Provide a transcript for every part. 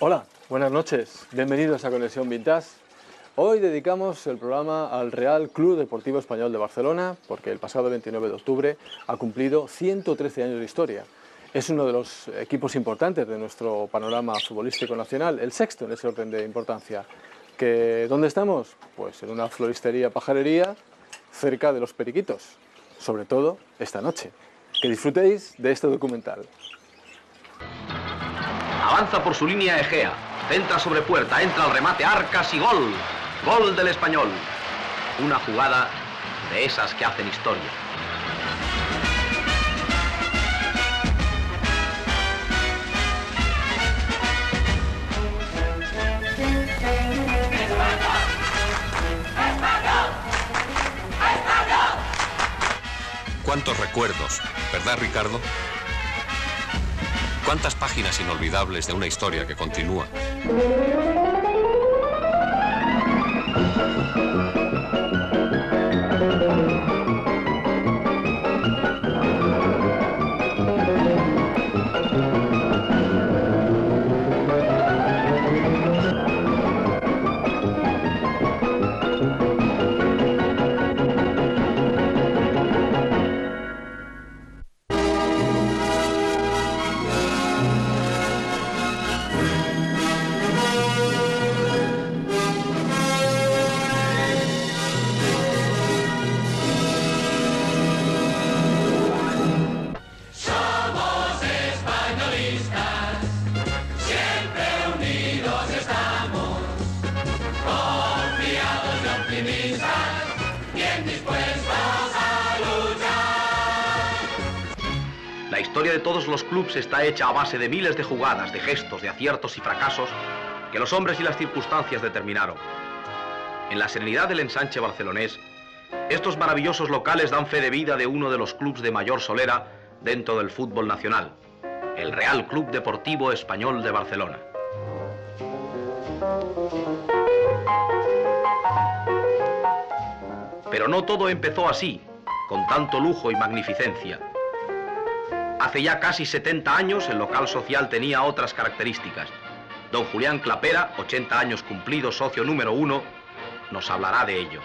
Hola, buenas noches, bienvenidos a Conexión Vintage. Hoy dedicamos el programa al Real Club Deportivo Español de Barcelona, porque el pasado 29 de octubre ha cumplido 113 años de historia. Es uno de los equipos importantes de nuestro panorama futbolístico nacional, el sexto en ese orden de importancia. ¿Dónde estamos? Pues en una floristería pajarería cerca de Los Periquitos, sobre todo esta noche. Que disfrutéis de este documental. Avanza por su línea Egea, centra sobre puerta, entra al remate, Arcas y gol. Gol del Español. Una jugada de esas que hacen historia. ¿Cuántos recuerdos, verdad, Ricardo? ¿Cuántas páginas inolvidables de una historia que continúa? La historia de todos los clubes está hecha a base de miles de jugadas, de gestos, de aciertos y fracasos que los hombres y las circunstancias determinaron. En la serenidad del ensanche barcelonés, estos maravillosos locales dan fe de vida de uno de los clubes de mayor solera dentro del fútbol nacional, el Real Club Deportivo Español de Barcelona. Pero no todo empezó así, con tanto lujo y magnificencia. Hace ya casi 70 años el local social tenía otras características. Don Julián Clapera, 80 años cumplidos, socio número 1, nos hablará de ello.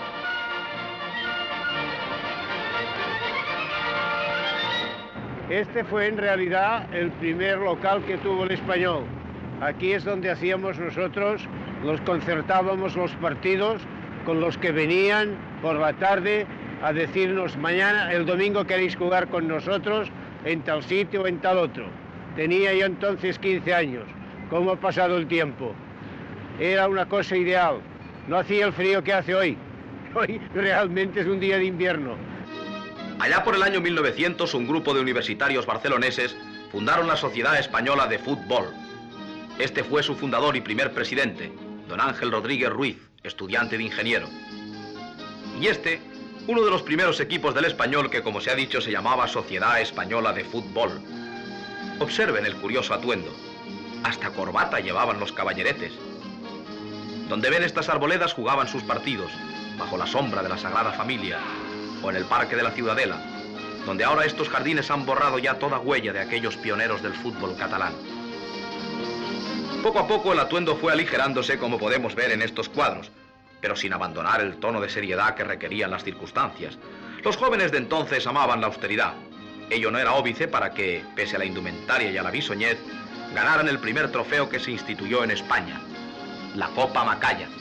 Este fue en realidad el primer local que tuvo el Español. Aquí es donde hacíamos nosotros, concertábamos los partidos con los que venían por la tarde a decirnos: mañana, el domingo, queréis jugar con nosotros en tal sitio o en tal otro. Tenía yo entonces 15 años. ¿Cómo ha pasado el tiempo? Era una cosa ideal. No hacía el frío que hace hoy. Hoy realmente es un día de invierno. Allá por el año 1900, un grupo de universitarios barceloneses fundaron la Sociedad Española de Fútbol. Este fue su fundador y primer presidente, don Ángel Rodríguez Ruiz, estudiante de ingeniero. Y uno de los primeros equipos del Español que, como se ha dicho, se llamaba Sociedad Española de Fútbol. Observen el curioso atuendo. Hasta corbata llevaban los caballeretes. Donde ven estas arboledas jugaban sus partidos, bajo la sombra de la Sagrada Familia, o en el Parque de la Ciudadela, donde ahora estos jardines han borrado ya toda huella de aquellos pioneros del fútbol catalán. Poco a poco el atuendo fue aligerándose, como podemos ver en estos cuadros, pero sin abandonar el tono de seriedad que requerían las circunstancias. Los jóvenes de entonces amaban la austeridad. Ello no era óbice para que, pese a la indumentaria y a la bisoñez, ganaran el primer trofeo que se instituyó en España, la Copa Macaya.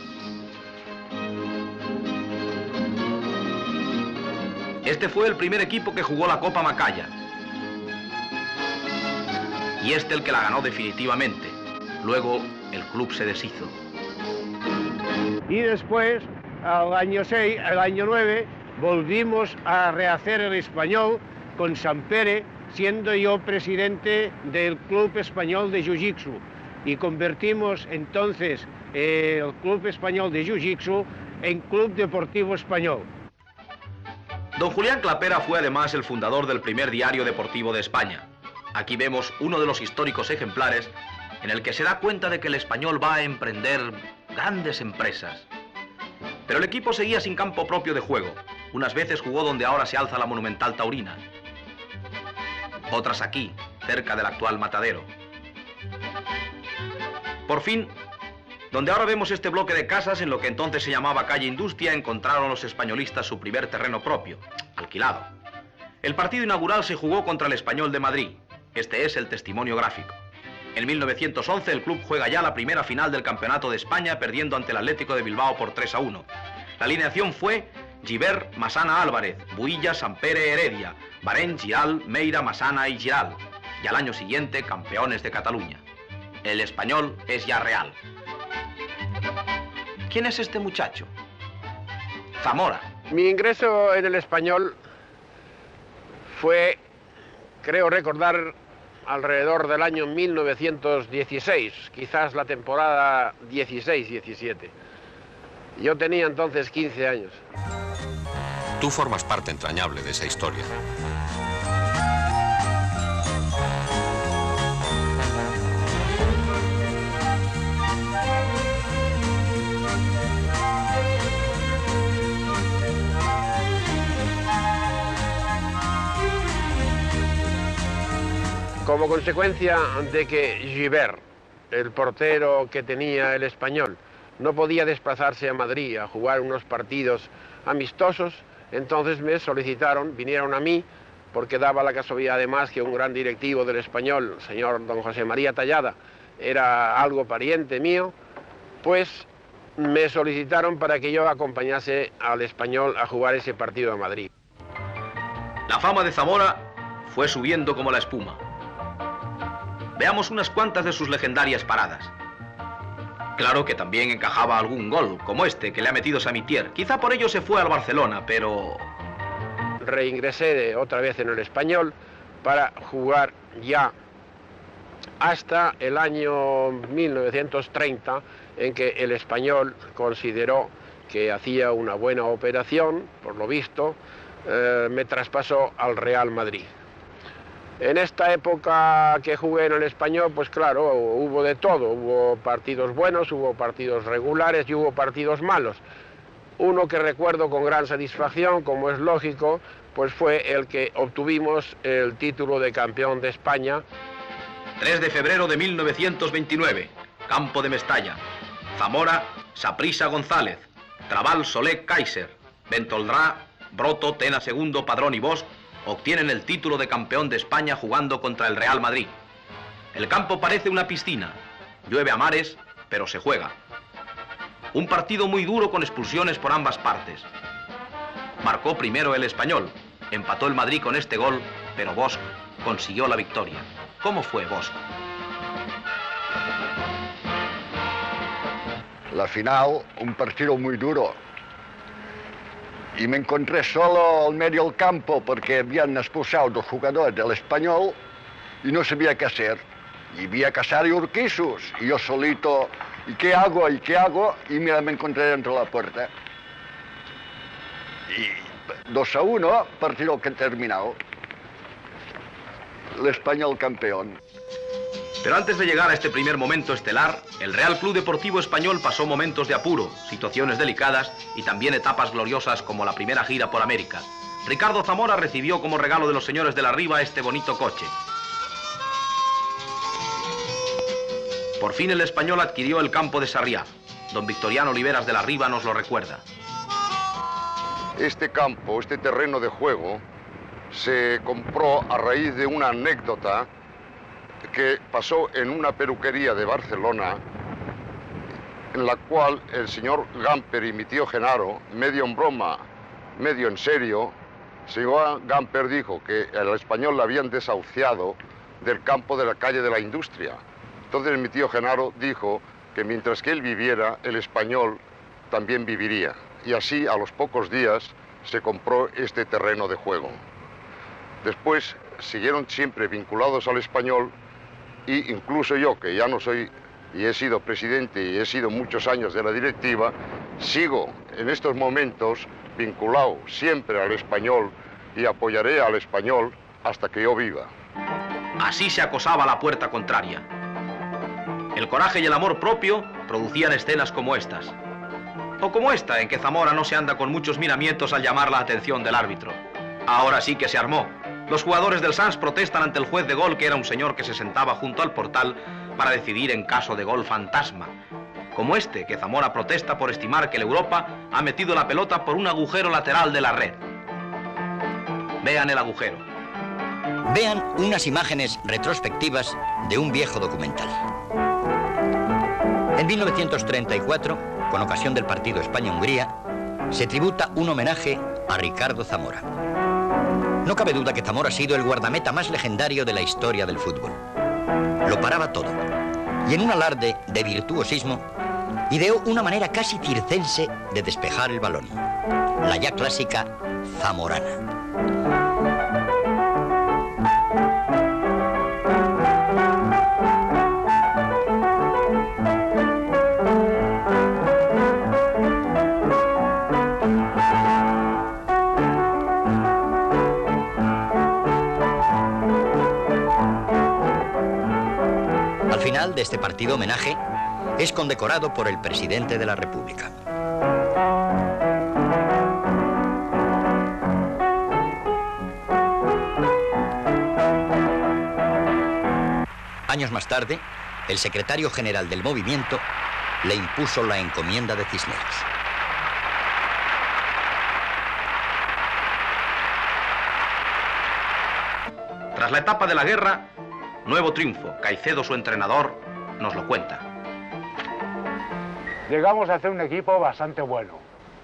Este fue el primer equipo que jugó la Copa Macaya. Y el que la ganó definitivamente. Luego, el club se deshizo. Y después, al año 9, volvimos a rehacer el Español con Sampere, siendo yo presidente del Club Español de Jiu-Jitsu. Y convertimos entonces el Club Español de Jiu-Jitsu en Club Deportivo Español. Don Julián Clapera fue además el fundador del primer diario deportivo de España. Aquí vemos uno de los históricos ejemplares en el que se da cuenta de que el Español va a emprender grandes empresas. Pero el equipo seguía sin campo propio de juego. Unas veces jugó donde ahora se alza la monumental Taurina. Otras aquí, cerca del actual matadero. Por fin, donde ahora vemos este bloque de casas, en lo que entonces se llamaba calle Industria, encontraron los españolistas su primer terreno propio, alquilado. El partido inaugural se jugó contra el Español de Madrid. Este es el testimonio gráfico. En 1911 el club juega ya la primera final del Campeonato de España, perdiendo ante el Atlético de Bilbao por 3-1. La alineación fue Gibert, Massana, Álvarez, Builla, Sampere, Heredia, Barén, Giral, Meira, Massana y Giral. Y al año siguiente, campeones de Cataluña. El Español es ya real. ¿Quién es este muchacho? Zamora. Mi ingreso en el Español fue, creo recordar, alrededor del año 1916, quizás la temporada 16-17. Yo tenía entonces 15 años. Tú formas parte entrañable de esa historia. Como consecuencia de que Gibert, el portero que tenía el Español, no podía desplazarse a Madrid a jugar unos partidos amistosos, entonces me solicitaron, vinieron a mí, porque daba la casualidad además que un gran directivo del Español, el señor don José María Tallada, era algo pariente mío, pues me solicitaron para que yo acompañase al Español a jugar ese partido a Madrid. La fama de Zamora fue subiendo como la espuma. Veamos unas cuantas de sus legendarias paradas. Claro que también encajaba algún gol, como este que le ha metido Samitier. Quizá por ello se fue al Barcelona, pero... Reingresé otra vez en el Español para jugar ya hasta el año 1930, en que el Español consideró que hacía una buena operación, por lo visto, me traspasó al Real Madrid. En esta época que jugué en el Español, pues claro, hubo de todo. Hubo partidos buenos, hubo partidos regulares y hubo partidos malos. Uno que recuerdo con gran satisfacción, como es lógico, pues fue el que obtuvimos el título de campeón de España. 3 de febrero de 1929, Campo de Mestalla. Zamora, Saprissa González, Trabal, Solé, Kaiser, Bentoldrá, Broto, Tena II, Padrón y Bosch obtienen el título de campeón de España jugando contra el Real Madrid. El campo parece una piscina, llueve a mares, pero se juega. Un partido muy duro con expulsiones por ambas partes. Marcó primero el Español, empató el Madrid con este gol, pero Bosch consiguió la victoria. ¿Cómo fue Bosch? La final, un partido muy duro. Y me encontré solo al medio del campo porque habían expulsado dos jugadores del Español y no sabía qué hacer. Y vi a Casar y Urquizus, y yo solito, ¿y qué hago? ¿Y qué hago? Y mira, me encontré dentro de la puerta. Y 2-1, partido que terminado. El Español campeón. Pero antes de llegar a este primer momento estelar, el Real Club Deportivo Español pasó momentos de apuro, situaciones delicadas y también etapas gloriosas como la primera gira por América. Ricardo Zamora recibió como regalo de los señores de la Riva este bonito coche. Por fin el Español adquirió el campo de Sarriá. Don Victoriano Oliveras de la Riva nos lo recuerda. Este campo, este terreno de juego, se compró a raíz de una anécdota que pasó en una peluquería de Barcelona, en la cual el señor Gamper y mi tío Genaro, medio en broma, medio en serio, el señor Gamper dijo que al Español le habían desahuciado del campo de la calle de la Industria. Entonces mi tío Genaro dijo que mientras que él viviera, el Español también viviría. Y así, a los pocos días, se compró este terreno de juego. Después siguieron siempre vinculados al Español, y incluso yo, que ya no soy y he sido presidente y he sido muchos años de la directiva, sigo en estos momentos vinculado siempre al Español y apoyaré al Español hasta que yo viva. Así se acosaba la puerta contraria. El coraje y el amor propio producían escenas como estas. O como esta, en que Zamora no se anda con muchos miramientos al llamar la atención del árbitro. Ahora sí que se armó. Los jugadores del Sans protestan ante el juez de gol, que era un señor que se sentaba junto al portal, para decidir en caso de gol fantasma, como este que Zamora protesta por estimar que el Europa ha metido la pelota por un agujero lateral de la red. Vean el agujero. Vean unas imágenes retrospectivas de un viejo documental. En 1934, con ocasión del partido España-Hungría, se tributa un homenaje a Ricardo Zamora. No cabe duda que Zamora ha sido el guardameta más legendario de la historia del fútbol. Lo paraba todo, y en un alarde de virtuosismo, ideó una manera casi circense de despejar el balón, la ya clásica zamorana. Al final de este partido homenaje, es condecorado por el presidente de la República. Años más tarde, el secretario general del movimiento le impuso la encomienda de Cisneros. Tras la etapa de la guerra, nuevo triunfo. Caicedo, su entrenador, nos lo cuenta. Llegamos a hacer un equipo bastante bueno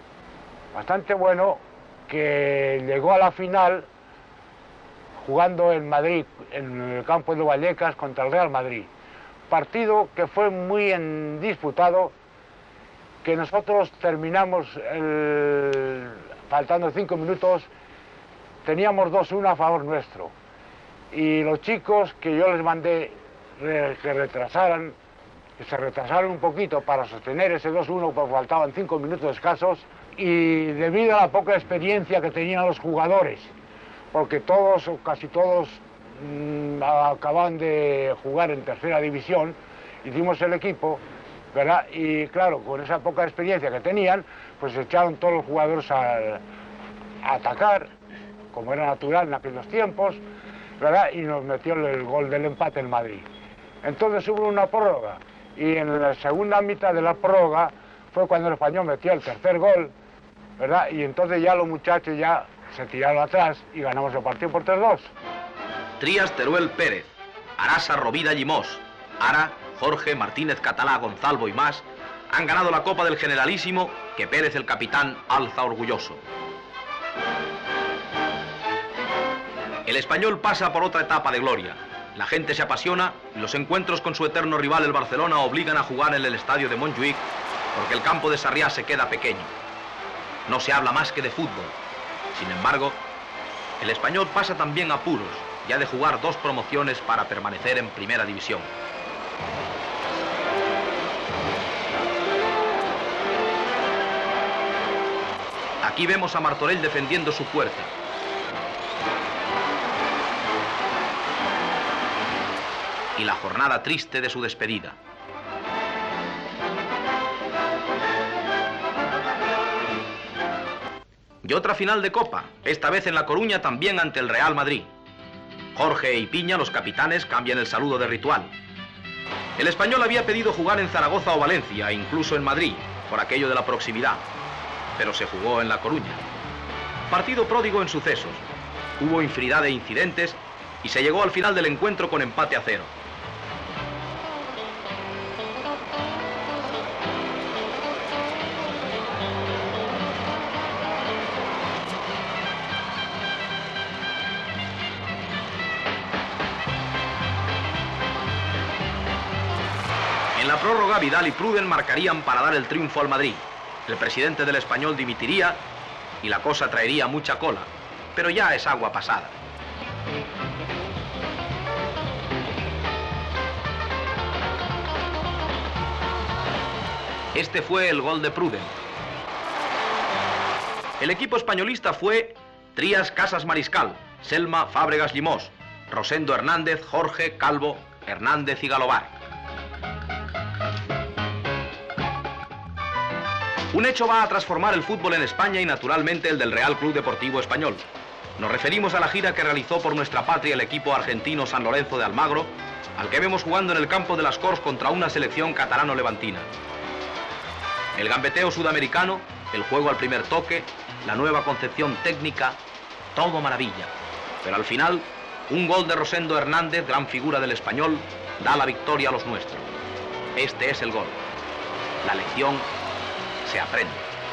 que llegó a la final jugando en Madrid, en el campo de Vallecas contra el Real Madrid. Partido que fue muy disputado, que nosotros terminamos faltando 5 minutos, teníamos 2-1 a favor nuestro. Y los chicos que yo les mandé que se retrasaron un poquito para sostener ese 2-1, porque faltaban 5 minutos escasos, y debido a la poca experiencia que tenían los jugadores, porque todos o casi todos acaban de jugar en tercera división, hicimos el equipo, ¿verdad? Y claro, con esa poca experiencia que tenían, pues echaron todos los jugadores a atacar, como era natural en aquellos tiempos, ¿verdad? Y nos metió el gol del empate en Madrid. Entonces hubo una prórroga, y en la segunda mitad de la prórroga fue cuando el Español metió el tercer gol, ¿verdad? Y entonces ya los muchachos ya se tiraron atrás y ganamos el partido por 3-2. Trías, Teruel, Pérez, Arasa, Rovira, Llimós, Ara, Jorge, Martínez, Catalá, Gonzalvo y más han ganado la Copa del Generalísimo, que Pérez, el capitán, alza orgulloso. El Español pasa por otra etapa de gloria. La gente se apasiona y los encuentros con su eterno rival, el Barcelona, obligan a jugar en el estadio de Montjuïc porque el campo de Sarriá se queda pequeño. No se habla más que de fútbol. Sin embargo, el Español pasa también apuros, ya de jugar 2 promociones para permanecer en primera división. Aquí vemos a Martorell defendiendo su puerta. Y la jornada triste de su despedida. Y otra final de Copa, esta vez en La Coruña, también ante el Real Madrid. Jorge y Piña, los capitanes, cambian el saludo de ritual. El Español había pedido jugar en Zaragoza o Valencia, e incluso en Madrid, por aquello de la proximidad, pero se jugó en La Coruña. Partido pródigo en sucesos. Hubo infinidad de incidentes y se llegó al final del encuentro con empate a 0. En la prórroga, Vidal y Pruden marcarían para dar el triunfo al Madrid. El presidente del Español dimitiría y la cosa traería mucha cola, pero ya es agua pasada. Este fue el gol de Pruden. El equipo españolista fue Trías, Casas, Mariscal, Selma, Fábregas, Llimós, Rosendo, Hernández, Jorge, Calvo, Hernández y Galobar. Un hecho va a transformar el fútbol en España y naturalmente el del Real Club Deportivo Español. Nos referimos a la gira que realizó por nuestra patria el equipo argentino San Lorenzo de Almagro, al que vemos jugando en el campo de las Corts contra una selección catalano-levantina. El gambeteo sudamericano, el juego al primer toque, la nueva concepción técnica, todo maravilla. Pero al final, un gol de Rosendo Hernández, gran figura del Español, da la victoria a los nuestros. Este es el gol. La lección se aprende.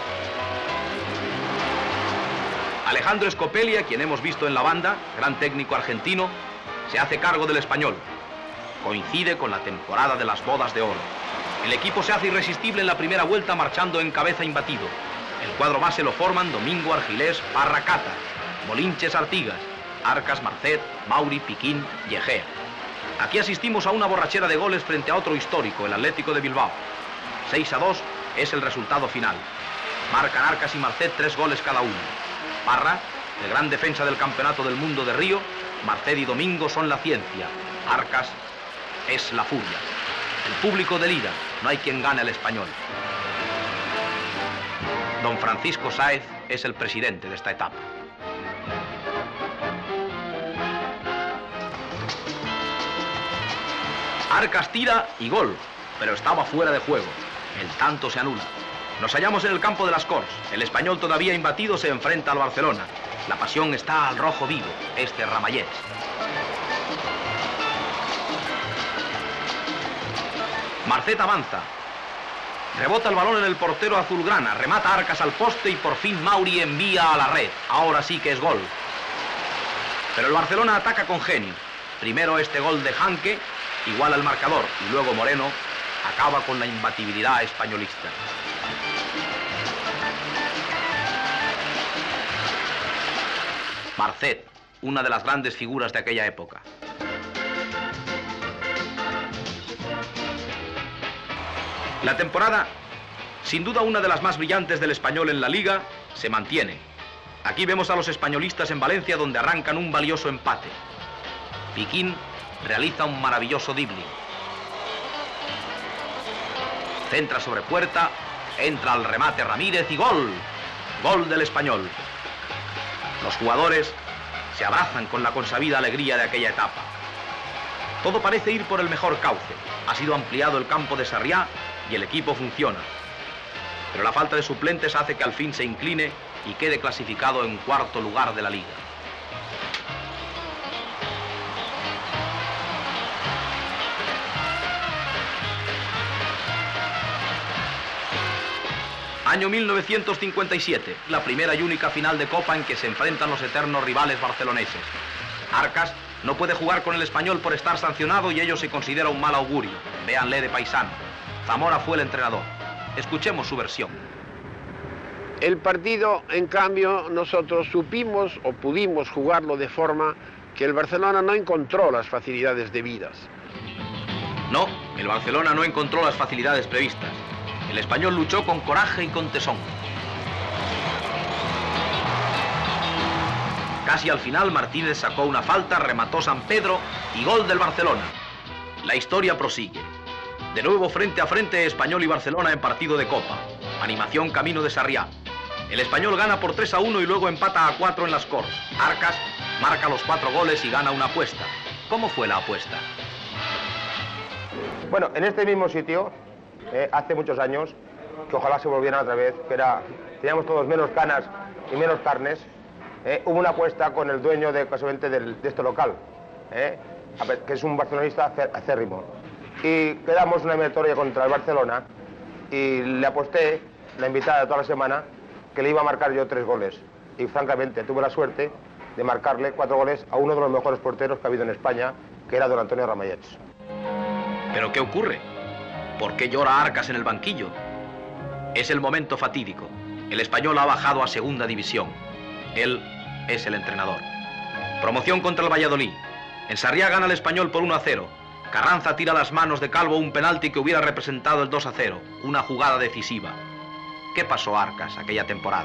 Alejandro Scopelli, a quien hemos visto en la banda, gran técnico argentino, se hace cargo del Español. Coincide con la temporada de las bodas de oro. El equipo se hace irresistible en la primera vuelta, marchando en cabeza imbatido. El cuadro base lo forman Domingo, Argilés, Parra, Cata, Molinches, Artigas, Arcas, Marcet, Mauri, Piquín y Egea. Aquí asistimos a una borrachera de goles frente a otro histórico, el Atlético de Bilbao. 6-2 es el resultado final. Marcan Arcas y Marcet 3 goles cada uno. Parra, el gran defensa del Campeonato del Mundo de Río, Marcet y Domingo son la ciencia. Arcas es la furia. El público delira, no hay quien gane al Español. Don Francisco Sáez es el presidente de esta etapa. Arcas tira y gol, pero estaba fuera de juego. El tanto se anula. Nos hallamos en el campo de las Corts. El Español todavía imbatido se enfrenta al Barcelona. La pasión está al rojo vivo. Este es Ramallets. Marcet avanza. Rebota el balón en el portero azulgrana. Remata Arcas al poste y por fin Mauri envía a la red. Ahora sí que es gol. Pero el Barcelona ataca con genio. Primero este gol de Janque, igual al marcador, y luego Moreno acaba con la imbatibilidad españolista. Marcet, una de las grandes figuras de aquella época. La temporada, sin duda una de las más brillantes del Español en la Liga, se mantiene. Aquí vemos a los españolistas en Valencia, donde arrancan un valioso empate. Piquín realiza un maravilloso dribbling. Centra sobre puerta, entra al remate Ramírez y gol. Gol del Español. Los jugadores se abrazan con la consabida alegría de aquella etapa. Todo parece ir por el mejor cauce. Ha sido ampliado el campo de Sarriá y el equipo funciona. Pero la falta de suplentes hace que al fin se incline y quede clasificado en cuarto lugar de la Liga. Año 1957, la primera y única final de Copa en que se enfrentan los eternos rivales barceloneses. Arcas no puede jugar con el Español por estar sancionado y ello se considera un mal augurio. Véanle de paisano. Zamora fue el entrenador. Escuchemos su versión. El partido, en cambio, nosotros supimos o pudimos jugarlo de forma que el Barcelona no encontró las facilidades debidas. No, el Barcelona no encontró las facilidades previstas. El Español luchó con coraje y con tesón. Casi al final Martínez sacó una falta, remató San Pedro y gol del Barcelona. La historia prosigue. De nuevo frente a frente Español y Barcelona en partido de Copa. Animación camino de Sarriá. El Español gana por 3-1 y luego empata a 4 en las Corts. Arcas marca los 4 goles y gana una apuesta. ¿Cómo fue la apuesta? Bueno, en este mismo sitio, hace muchos años, que ojalá se volvieran otra vez, que teníamos todos menos canas y menos carnes, hubo una apuesta con el dueño casualmente de este local, que es un barcelonista acérrimo. Y quedamos una eliminatoria contra el Barcelona y le aposté, la invitada de toda la semana, que le iba a marcar yo 3 goles. Y francamente tuve la suerte de marcarle 4 goles a uno de los mejores porteros que ha habido en España, que era don Antonio Ramallets. ¿Pero qué ocurre? ¿Por qué llora Arcas en el banquillo? Es el momento fatídico. El Español ha bajado a segunda división. Él es el entrenador. Promoción contra el Valladolid. En Sarriá gana el Español por 1-0. Carranza tira a las manos de Calvo un penalti que hubiera representado el 2-0. Una jugada decisiva. ¿Qué pasó a Arcas aquella temporada?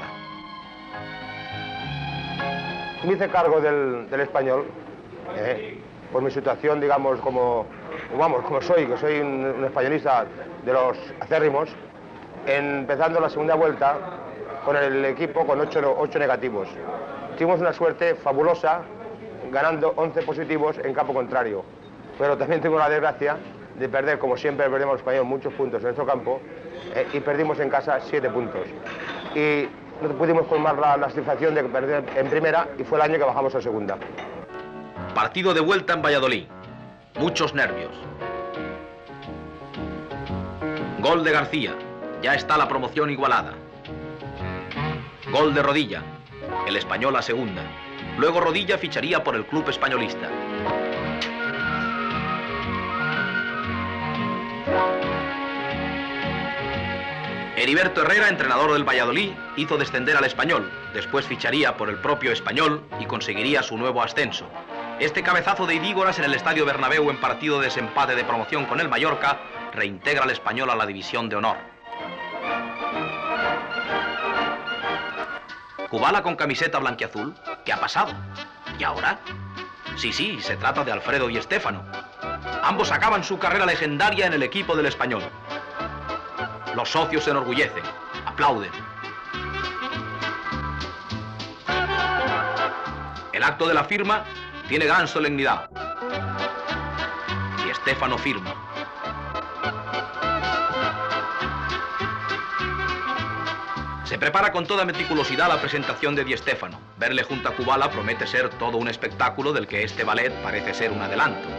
Me hice cargo del Español, por mi situación, digamos, como soy, que soy un españolista de los acérrimos, empezando la segunda vuelta con el equipo con 8 negativos. tuvimos una suerte fabulosa ganando 11 positivos en campo contrario, pero también tuvimos la desgracia de perder, como siempre perdemos el Español, muchos puntos en nuestro campo, y perdimos en casa 7 puntos. Y no pudimos colmar la satisfacción de perder en primera, y fue el año que bajamos a segunda. Partido de vuelta en Valladolid. Muchos nervios. Gol de García. Ya está la promoción igualada. Gol de Rodilla. El Español a segunda. Luego Rodilla ficharía por el club españolista. Heriberto Herrera, entrenador del Valladolid, hizo descender al Español. Después ficharía por el propio Español y conseguiría su nuevo ascenso. Este cabezazo de Idígoras en el Estadio Bernabéu en partido de desempate de promoción con el Mallorca reintegra al Español a la división de honor. Kubala con camiseta blanquiazul. ¿Qué ha pasado? ¿Y ahora? Sí, se trata de Alfredo y Stéfano. Ambos acaban su carrera legendaria en el equipo del Español. Los socios se enorgullecen, aplauden. El acto de la firma tiene gran solemnidad. Y Stéfano firma. Se prepara con toda meticulosidad la presentación de Di Stéfano. Verle junto a Kubala promete ser todo un espectáculo del que este ballet parece ser un adelanto.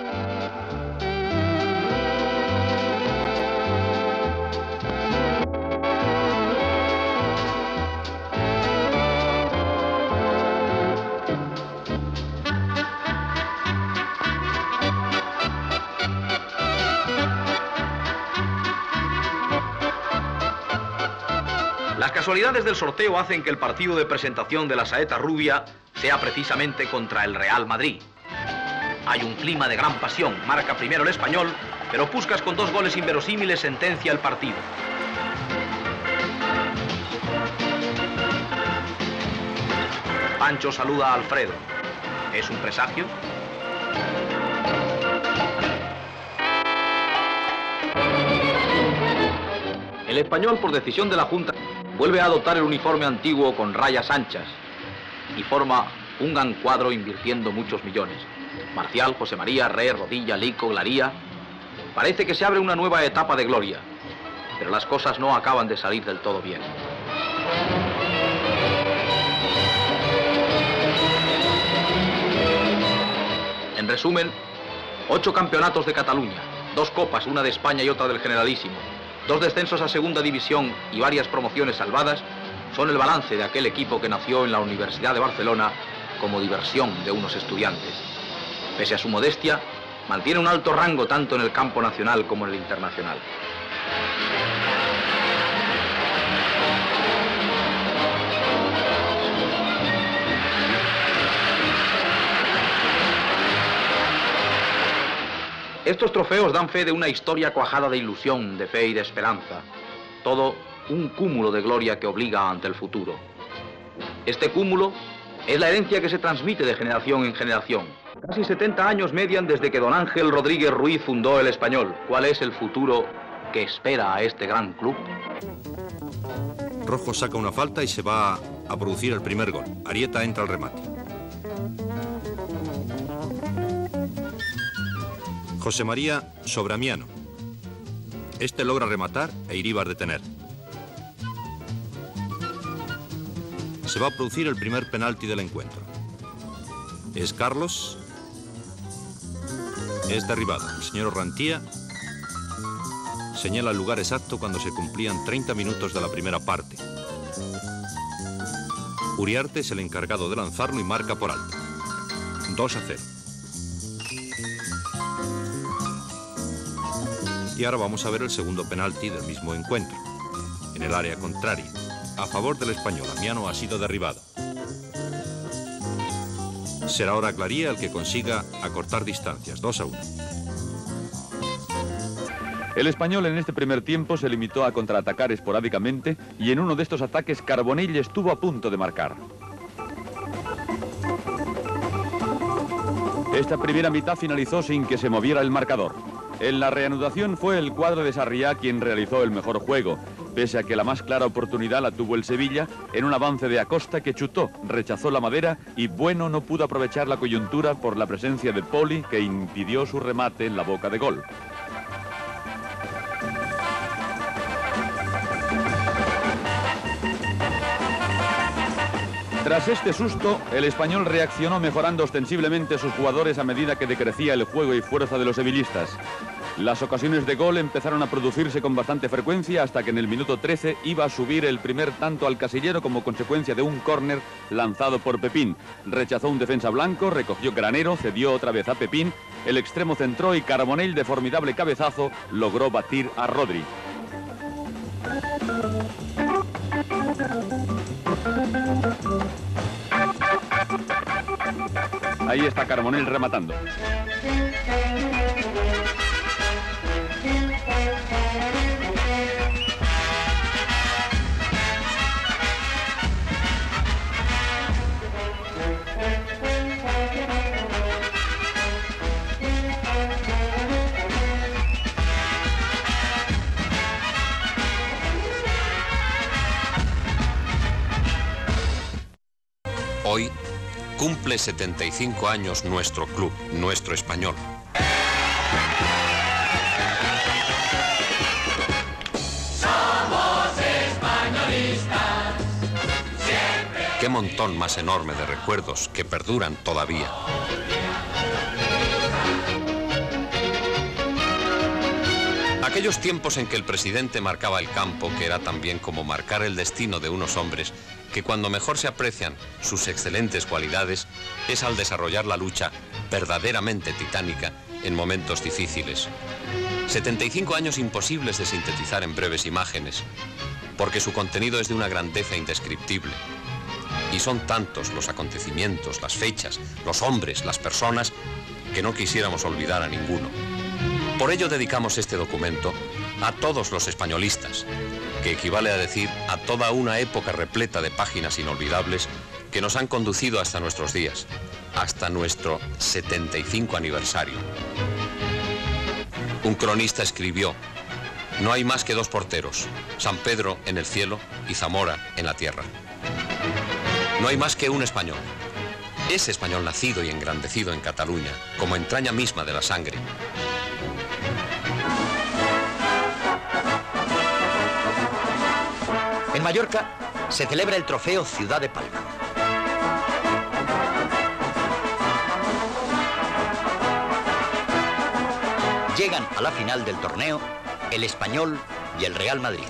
Las casualidades del sorteo hacen que el partido de presentación de la saeta rubia sea precisamente contra el Real Madrid. Hay un clima de gran pasión, marca primero el Español, pero Puskás con 2 goles inverosímiles sentencia el partido. Pancho saluda a Alfredo. ¿Es un presagio? El Español, por decisión de la Junta, vuelve a adoptar el uniforme antiguo con rayas anchas y forma un gran cuadro invirtiendo muchos millones. Marcial, José María, Rey, Rodilla, Lico, Glaría. Parece que se abre una nueva etapa de gloria, pero las cosas no acaban de salir del todo bien. En resumen, 8 campeonatos de Cataluña, 2 copas, una de España y otra del Generalísimo, 2 descensos a segunda división y varias promociones salvadas son el balance de aquel equipo que nació en la Universidad de Barcelona como diversión de unos estudiantes. Pese a su modestia, mantiene un alto rango tanto en el campo nacional como en el internacional. Estos trofeos dan fe de una historia cuajada de ilusión, de fe y de esperanza. Todo un cúmulo de gloria que obliga ante el futuro. Este cúmulo es la herencia que se transmite de generación en generación. Casi 70 años median desde que don Ángel Rodríguez Ruiz fundó el Español. ¿Cuál es el futuro que espera a este gran club? Rojo saca una falta y se va a producir el primer gol. Arieta entra al remate. José María sobre Amiano. Este logra rematar e Iríbar detener. Se va a producir el primer penalti del encuentro. Es Carlos. Es derribado. El señor Orrantía señala el lugar exacto cuando se cumplían 30 minutos de la primera parte. Uriarte es el encargado de lanzarlo y marca por alto. 2-0. Y ahora vamos a ver el segundo penalti del mismo encuentro, en el área contraria. A favor del Español, Amiano ha sido derribado. Será ahora Glaría el que consiga acortar distancias, 2-1. El Español en este primer tiempo se limitó a contraatacar esporádicamente y en uno de estos ataques Carbonell estuvo a punto de marcar. Esta primera mitad finalizó sin que se moviera el marcador. En la reanudación fue el cuadro de Sarriá quien realizó el mejor juego pese a que la más clara oportunidad la tuvo el Sevilla en un avance de Acosta que chutó, rechazó la madera y Bueno no pudo aprovechar la coyuntura por la presencia de Poli, que impidió su remate en la boca de gol. Tras este susto, el Español reaccionó mejorando ostensiblemente sus jugadores a medida que decrecía el juego y fuerza de los sevillistas. Las ocasiones de gol empezaron a producirse con bastante frecuencia hasta que en el minuto 13 iba a subir el primer tanto al casillero como consecuencia de un córner lanzado por Pepín. Rechazó un defensa blanco, recogió Granero, cedió otra vez a Pepín, el extremo centró y Carbonell de formidable cabezazo logró batir a Rodri. Ahí está Carbonell rematando. Hoy cumple 75 años nuestro club, nuestro Español. Somos españolistas. Siempre. Qué montón más enorme de recuerdos que perduran todavía. Aquellos tiempos en que el presidente marcaba el campo, que era también como marcar el destino de unos hombres, que cuando mejor se aprecian sus excelentes cualidades es al desarrollar la lucha verdaderamente titánica en momentos difíciles. 75 años imposibles de sintetizar en breves imágenes, porque su contenido es de una grandeza indescriptible. Y son tantos los acontecimientos, las fechas, los hombres, las personas, que no quisiéramos olvidar a ninguno. Por ello dedicamos este documento a todos los españolistas, que equivale a decir a toda una época repleta de páginas inolvidables que nos han conducido hasta nuestros días, hasta nuestro 75 aniversario. Un cronista escribió: no hay más que dos porteros, San Pedro en el cielo y Zamora en la tierra. No hay más que un español, ese español nacido y engrandecido en Cataluña, como entraña misma de la sangre. En Mallorca se celebra el trofeo Ciudad de Palma. Llegan a la final del torneo el Español y el Real Madrid.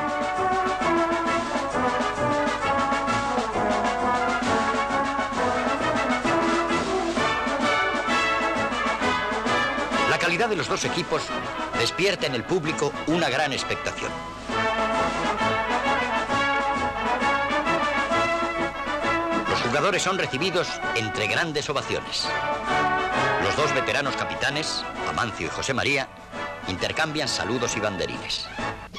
La calidad de los dos equipos despierta en el público una gran expectación. Los jugadores son recibidos entre grandes ovaciones. Los dos veteranos capitanes, Amancio y José María, intercambian saludos y banderines.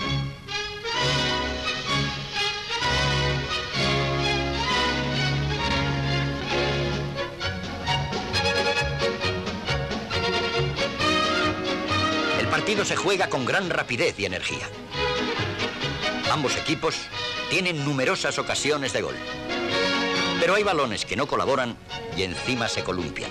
El partido se juega con gran rapidez y energía. Ambos equipos tienen numerosas ocasiones de gol. Pero hay balones que no colaboran y encima se columpian.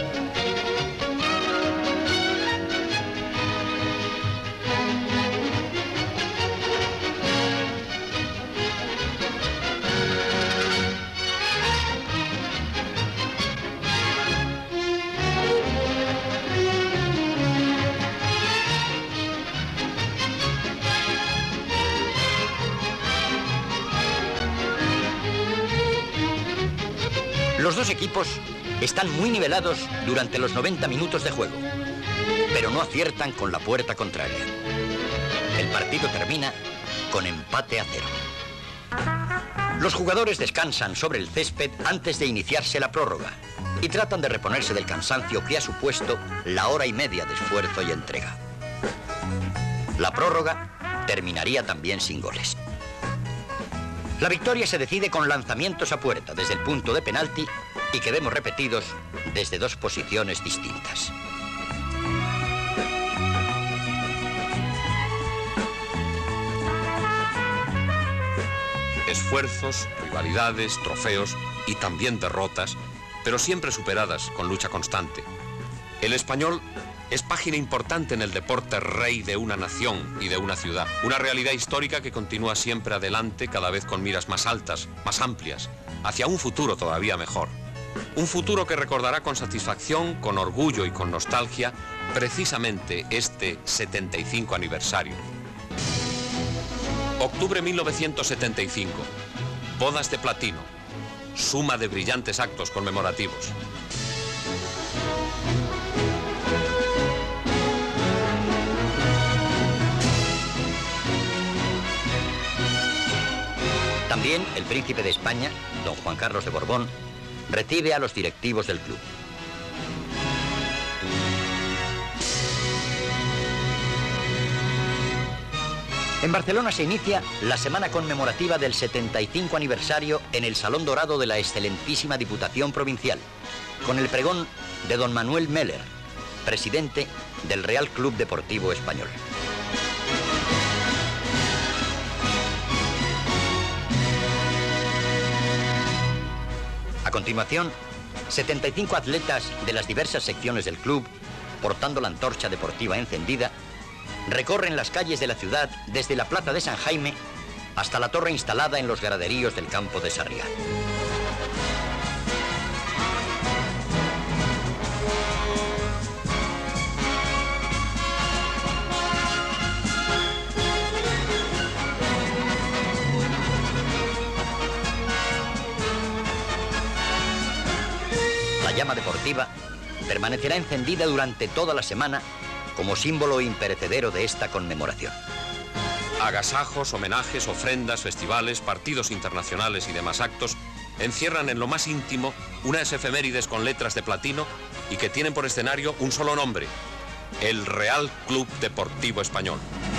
Los dos equipos están muy nivelados durante los 90 minutos de juego, pero no aciertan con la puerta contraria. El partido termina con empate a 0. Los jugadores descansan sobre el césped antes de iniciarse la prórroga y tratan de reponerse del cansancio que ha supuesto la hora y media de esfuerzo y entrega. La prórroga terminaría también sin goles. La victoria se decide con lanzamientos a puerta desde el punto de penalti y que vemos repetidos desde dos posiciones distintas. esfuerzos, rivalidades, trofeos y también derrotas, pero siempre superadas con lucha constante. El Español es página importante en el deporte rey de una nación y de una ciudad. Una realidad histórica que continúa siempre adelante, cada vez con miras más altas, más amplias, hacia un futuro todavía mejor. Un futuro que recordará con satisfacción, con orgullo y con nostalgia, precisamente este 75 aniversario. Octubre 1975. Bodas de platino. Suma de brillantes actos conmemorativos. También el príncipe de España, don Juan Carlos de Borbón, recibe a los directivos del club. En Barcelona se inicia la semana conmemorativa del 75 aniversario en el Salón Dorado de la excelentísima Diputación Provincial, con el pregón de don Manuel Meller, presidente del Real Club Deportivo Español. A continuación, 75 atletas de las diversas secciones del club, portando la antorcha deportiva encendida, recorren las calles de la ciudad desde la plaza de San Jaime hasta la torre instalada en los graderíos del campo de Sarriá. La llama deportiva permanecerá encendida durante toda la semana como símbolo imperecedero de esta conmemoración. Agasajos, homenajes, ofrendas, festivales, partidos internacionales y demás actos encierran en lo más íntimo unas efemérides con letras de platino y que tienen por escenario un solo nombre: el Real Club Deportivo Español.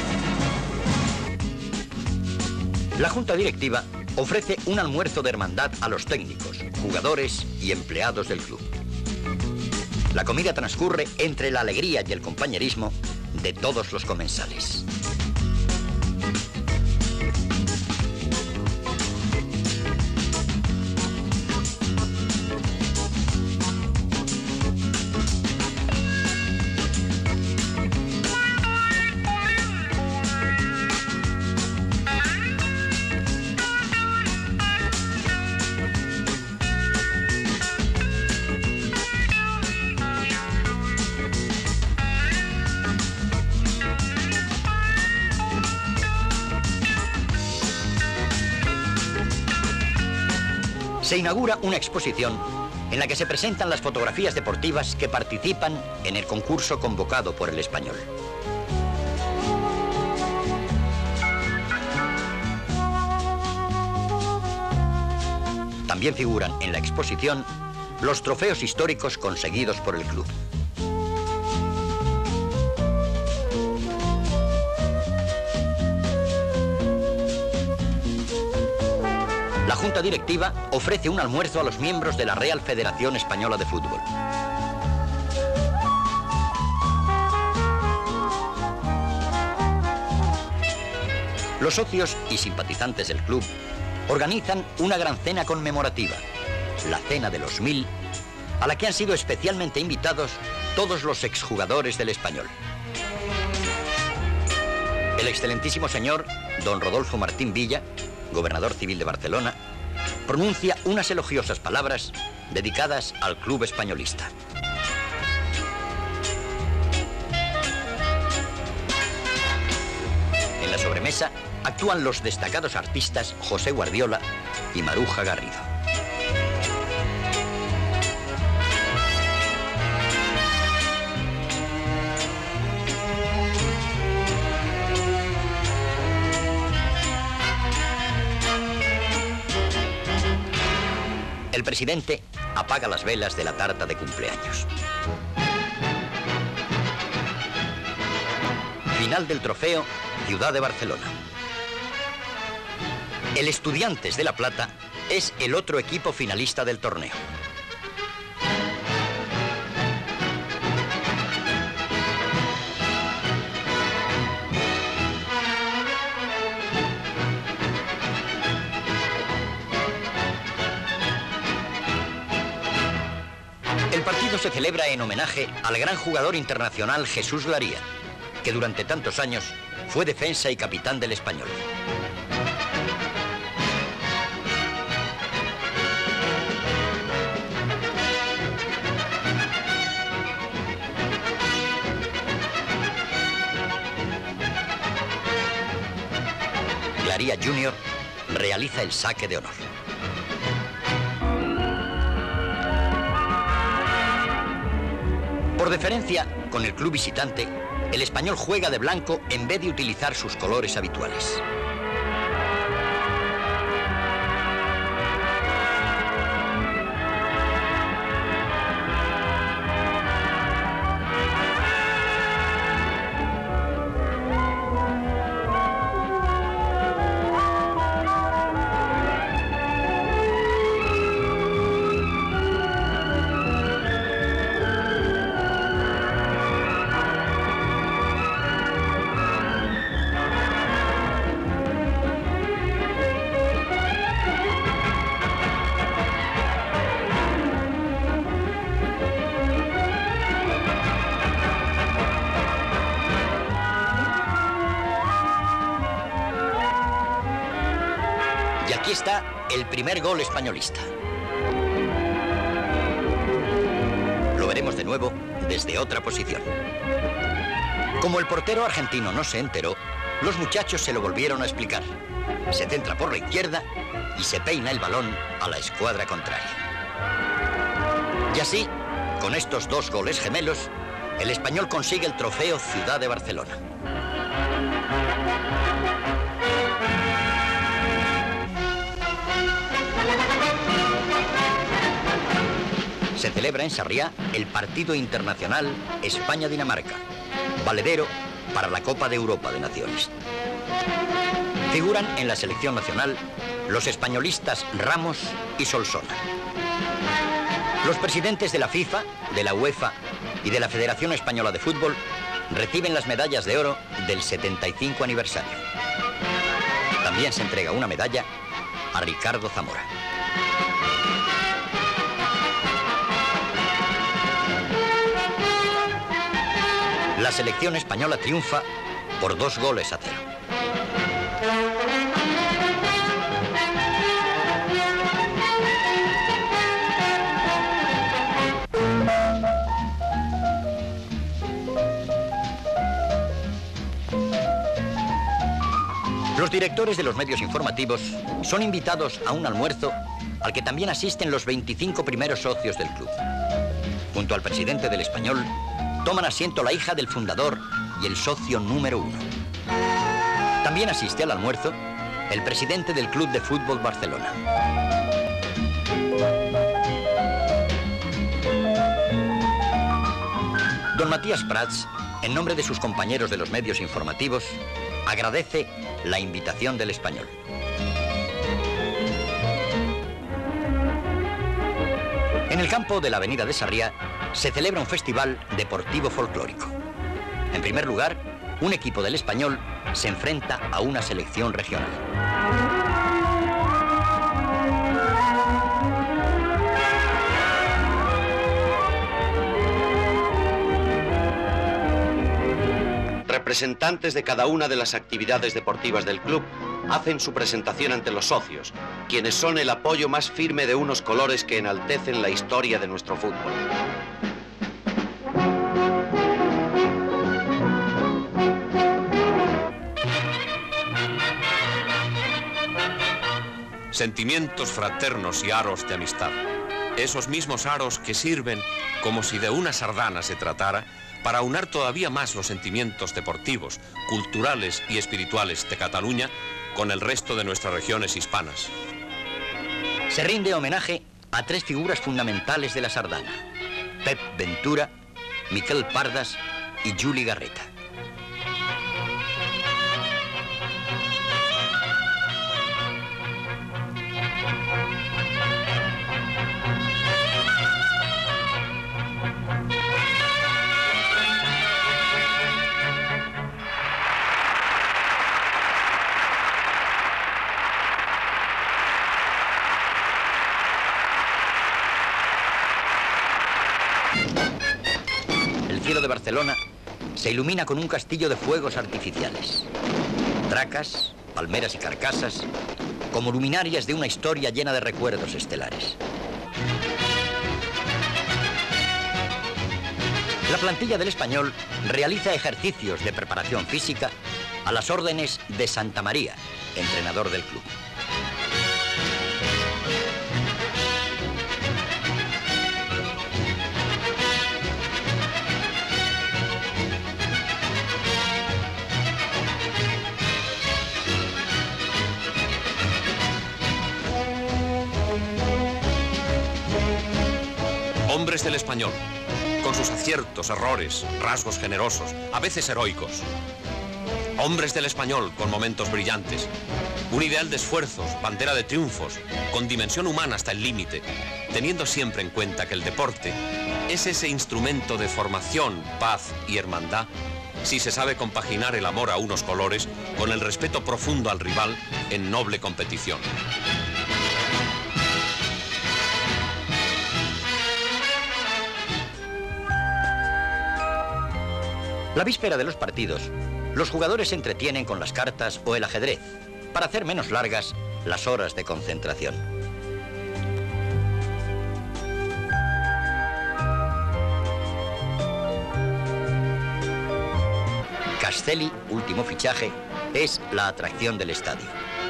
La Junta Directiva ofrece un almuerzo de hermandad a los técnicos, jugadores y empleados del club. La comida transcurre entre la alegría y el compañerismo de todos los comensales. Se inaugura una exposición en la que se presentan las fotografías deportivas que participan en el concurso convocado por el Español. También figuran en la exposición los trofeos históricos conseguidos por el club. La Junta Directiva ofrece un almuerzo a los miembros de la Real Federación Española de Fútbol. Los socios y simpatizantes del club organizan una gran cena conmemorativa, la Cena de los 1000, a la que han sido especialmente invitados todos los exjugadores del Español. El excelentísimo señor don Rodolfo Martín Villa, gobernador civil de Barcelona, pronuncia unas elogiosas palabras dedicadas al club españolista. En la sobremesa actúan los destacados artistas José Guardiola y Maruja Garrido. El presidente apaga las velas de la tarta de cumpleaños. Final del trofeo Ciudad de Barcelona. El Estudiantes de La Plata es el otro equipo finalista del torneo. partido se celebra en homenaje al gran jugador internacional Jesús Laría, que durante tantos años fue defensa y capitán del Español. Laría Jr. realiza el saque de honor. Por deferencia con el club visitante, el Español juega de blanco en vez de utilizar sus colores habituales. Aquí está el primer gol españolista. Lo veremos de nuevo desde otra posición. Como el portero argentino no se enteró, los muchachos se lo volvieron a explicar. Se centra por la izquierda y se peina el balón a la escuadra contraria. Y así, con estos dos goles gemelos, el Español consigue el trofeo Ciudad de Barcelona. Se celebra en Sarriá el partido internacional España-Dinamarca, valedero para la Copa de Europa de Naciones. Figuran en la selección nacional los españolistas Ramos y Solsona. Los presidentes de la FIFA, de la UEFA y de la Federación Española de Fútbol reciben las medallas de oro del 75 aniversario. También se entrega una medalla a Ricardo Zamora. La selección española triunfa por 2-0. Los directores de los medios informativos son invitados a un almuerzo al que también asisten los 25 primeros socios del club. Junto al presidente del Español, toman asiento la hija del fundador y el socio número 1. También asiste al almuerzo el presidente del Club de Fútbol Barcelona. Don Matías Prats, en nombre de sus compañeros de los medios informativos, agradece la invitación del Español. En el campo de la avenida de Sarriá se celebra un festival deportivo folclórico. En primer lugar, un equipo del Español se enfrenta a una selección regional. Representantes de cada una de las actividades deportivas del club hacen su presentación ante los socios, quienes son el apoyo más firme de unos colores que enaltecen la historia de nuestro fútbol. Sentimientos fraternos y aros de amistad. Esos mismos aros que sirven, como si de una sardana se tratara, para aunar todavía más los sentimientos deportivos, culturales y espirituales de Cataluña con el resto de nuestras regiones hispanas. Se rinde homenaje a 3 figuras fundamentales de la sardana: Pep Ventura, Miquel Pardas y Juli Garreta. cielo de Barcelona se ilumina con un castillo de fuegos artificiales. Tracas, palmeras y carcasas, como luminarias de una historia llena de recuerdos estelares. La plantilla del Español realiza ejercicios de preparación física a las órdenes de Santa María, entrenador del club. Hombres del Español, con sus aciertos, errores, rasgos generosos, a veces heroicos. Hombres del Español con momentos brillantes. Un ideal de esfuerzos, bandera de triunfos, con dimensión humana hasta el límite, teniendo siempre en cuenta que el deporte es ese instrumento de formación, paz y hermandad, si se sabe compaginar el amor a unos colores con el respeto profundo al rival en noble competición. La víspera de los partidos, los jugadores se entretienen con las cartas o el ajedrez, para hacer menos largas las horas de concentración. Castelli, último fichaje, es la atracción del estadio.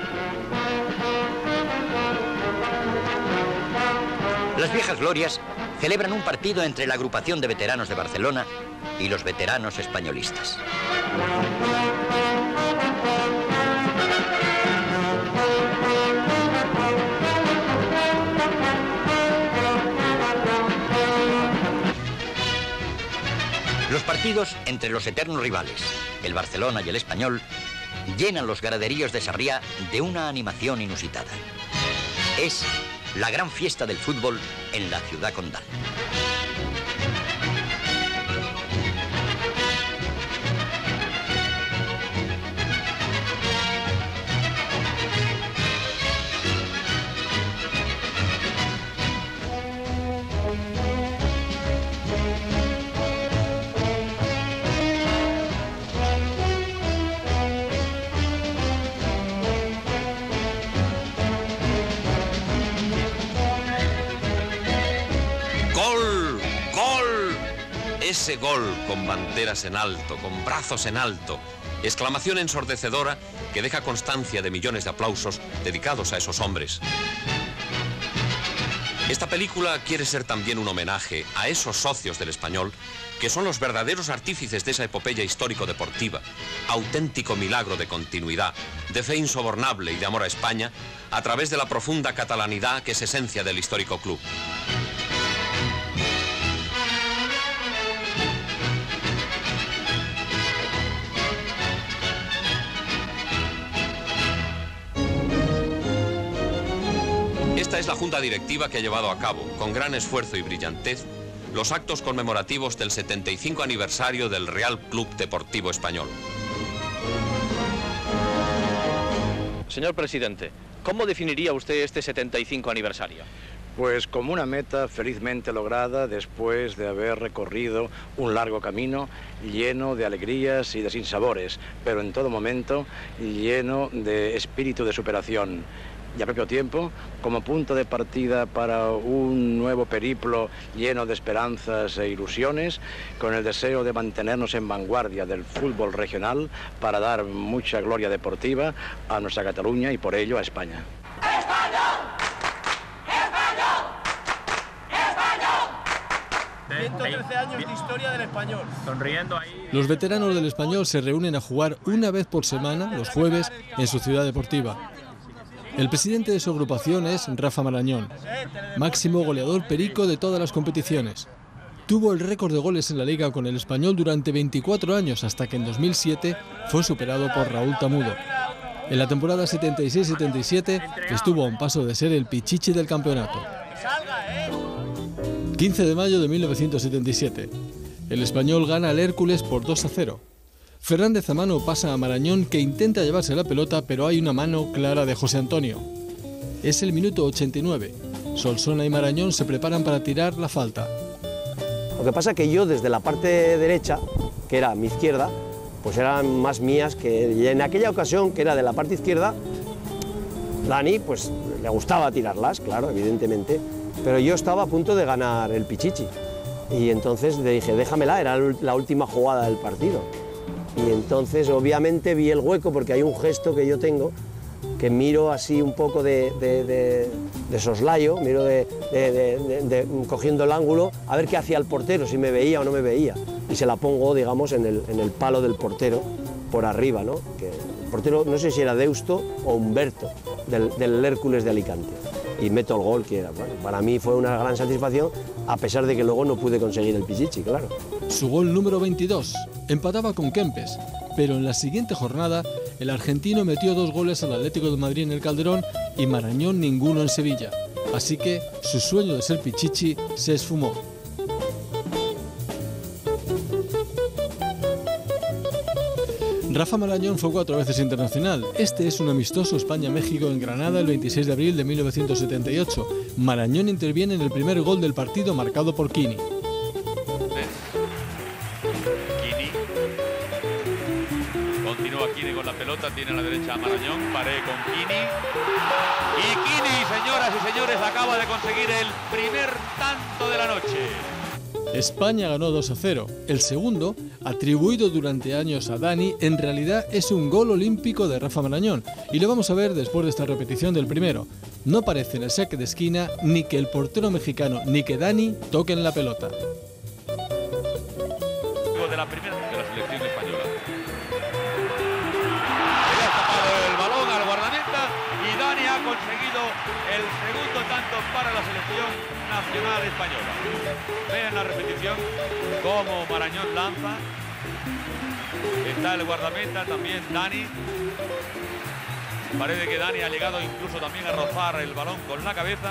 Las viejas glorias celebran un partido entre la agrupación de veteranos de Barcelona y los veteranos españolistas. Los partidos entre los eternos rivales, el Barcelona y el Español, llenan los graderíos de Sarriá de una animación inusitada. Es la gran fiesta del fútbol en la ciudad condal. Ese gol con banderas en alto, con brazos en alto, exclamación ensordecedora que deja constancia de millones de aplausos dedicados a esos hombres. Esta película quiere ser también un homenaje a esos socios del Español que son los verdaderos artífices de esa epopeya histórico-deportiva, auténtico milagro de continuidad, de fe insobornable y de amor a España, a través de la profunda catalanidad que es esencia del histórico club. Esta es la junta directiva que ha llevado a cabo, con gran esfuerzo y brillantez, los actos conmemorativos del 75 aniversario del Real Club Deportivo Español. Señor presidente, ¿cómo definiría usted este 75 aniversario? Pues como una meta felizmente lograda después de haber recorrido un largo camino lleno de alegrías y de sinsabores, pero en todo momento lleno de espíritu de superación. Y al propio tiempo, como punto de partida para un nuevo periplo lleno de esperanzas e ilusiones, con el deseo de mantenernos en vanguardia del fútbol regional para dar mucha gloria deportiva a nuestra Cataluña y por ello a España. ¡Español! ¡Español! 113 años de historia del Español. Sonriendo ahí. Los veteranos del Español se reúnen a jugar una vez por semana, los jueves, en su ciudad deportiva. El presidente de su agrupación es Rafa Marañón, máximo goleador perico de todas las competiciones. Tuvo el récord de goles en la Liga con el Español durante 24 años, hasta que en 2007 fue superado por Raúl Tamudo. En la temporada 76-77 estuvo a un paso de ser el pichichi del campeonato. 15 de mayo de 1977. El Español gana al Hércules por 2-0. Fernández a mano pasa a Marañón, que intenta llevarse la pelota, pero hay una mano clara de José Antonio. Es el minuto 89. Solsona y Marañón se preparan para tirar la falta. Lo que pasa es que yo desde la parte derecha, que era mi izquierda, pues eran más mías que... Y en aquella ocasión, que era de la parte izquierda, Dani, pues le gustaba tirarlas, claro, evidentemente, pero yo estaba a punto de ganar el Pichichi. Y entonces le dije, déjamela, era la última jugada del partido. Y entonces, obviamente, vi el hueco, porque hay un gesto que yo tengo, que miro así un poco de soslayo, miro cogiendo el ángulo, a ver qué hacía el portero, si me veía o no me veía. Y se la pongo, digamos, en el palo del portero, por arriba, ¿no? Que el portero, no sé si era Deusto o Humberto, del Hércules de Alicante. Y meto el gol, que era, bueno, para mí fue una gran satisfacción, a pesar de que luego no pude conseguir el Pichichi, claro. Su gol número 22, empataba con Kempes, pero en la siguiente jornada el argentino metió 2 goles al Atlético de Madrid en el Calderón y Marañón ninguno en Sevilla. Así que su sueño de ser Pichichi se esfumó. Rafa Marañón fue 4 veces internacional. Este es un amistoso España-México en Granada el 26 de abril de 1978. Marañón interviene en el primer gol del partido marcado por Quini. Continúa Quini con la pelota, tiene a la derecha a Marañón, Paré con Quini. Y Quini, señoras y señores, acaba de conseguir el primer tanto de la noche. España ganó 2-0. El segundo, atribuido durante años a Dani, en realidad es un gol olímpico de Rafa Marañón. Y lo vamos a ver después de esta repetición del primero. No parece en el saque de esquina ni que el portero mexicano ni que Dani toquen la pelota. De la primera de la selección española. Le ha tapado el balón al guardameta y Dani ha conseguido el segundo tanto para la selección nacional española. Vean la repetición, cómo Marañón lanza. Está el guardameta, también Dani. Parece que Dani ha llegado incluso también a rozar el balón con la cabeza.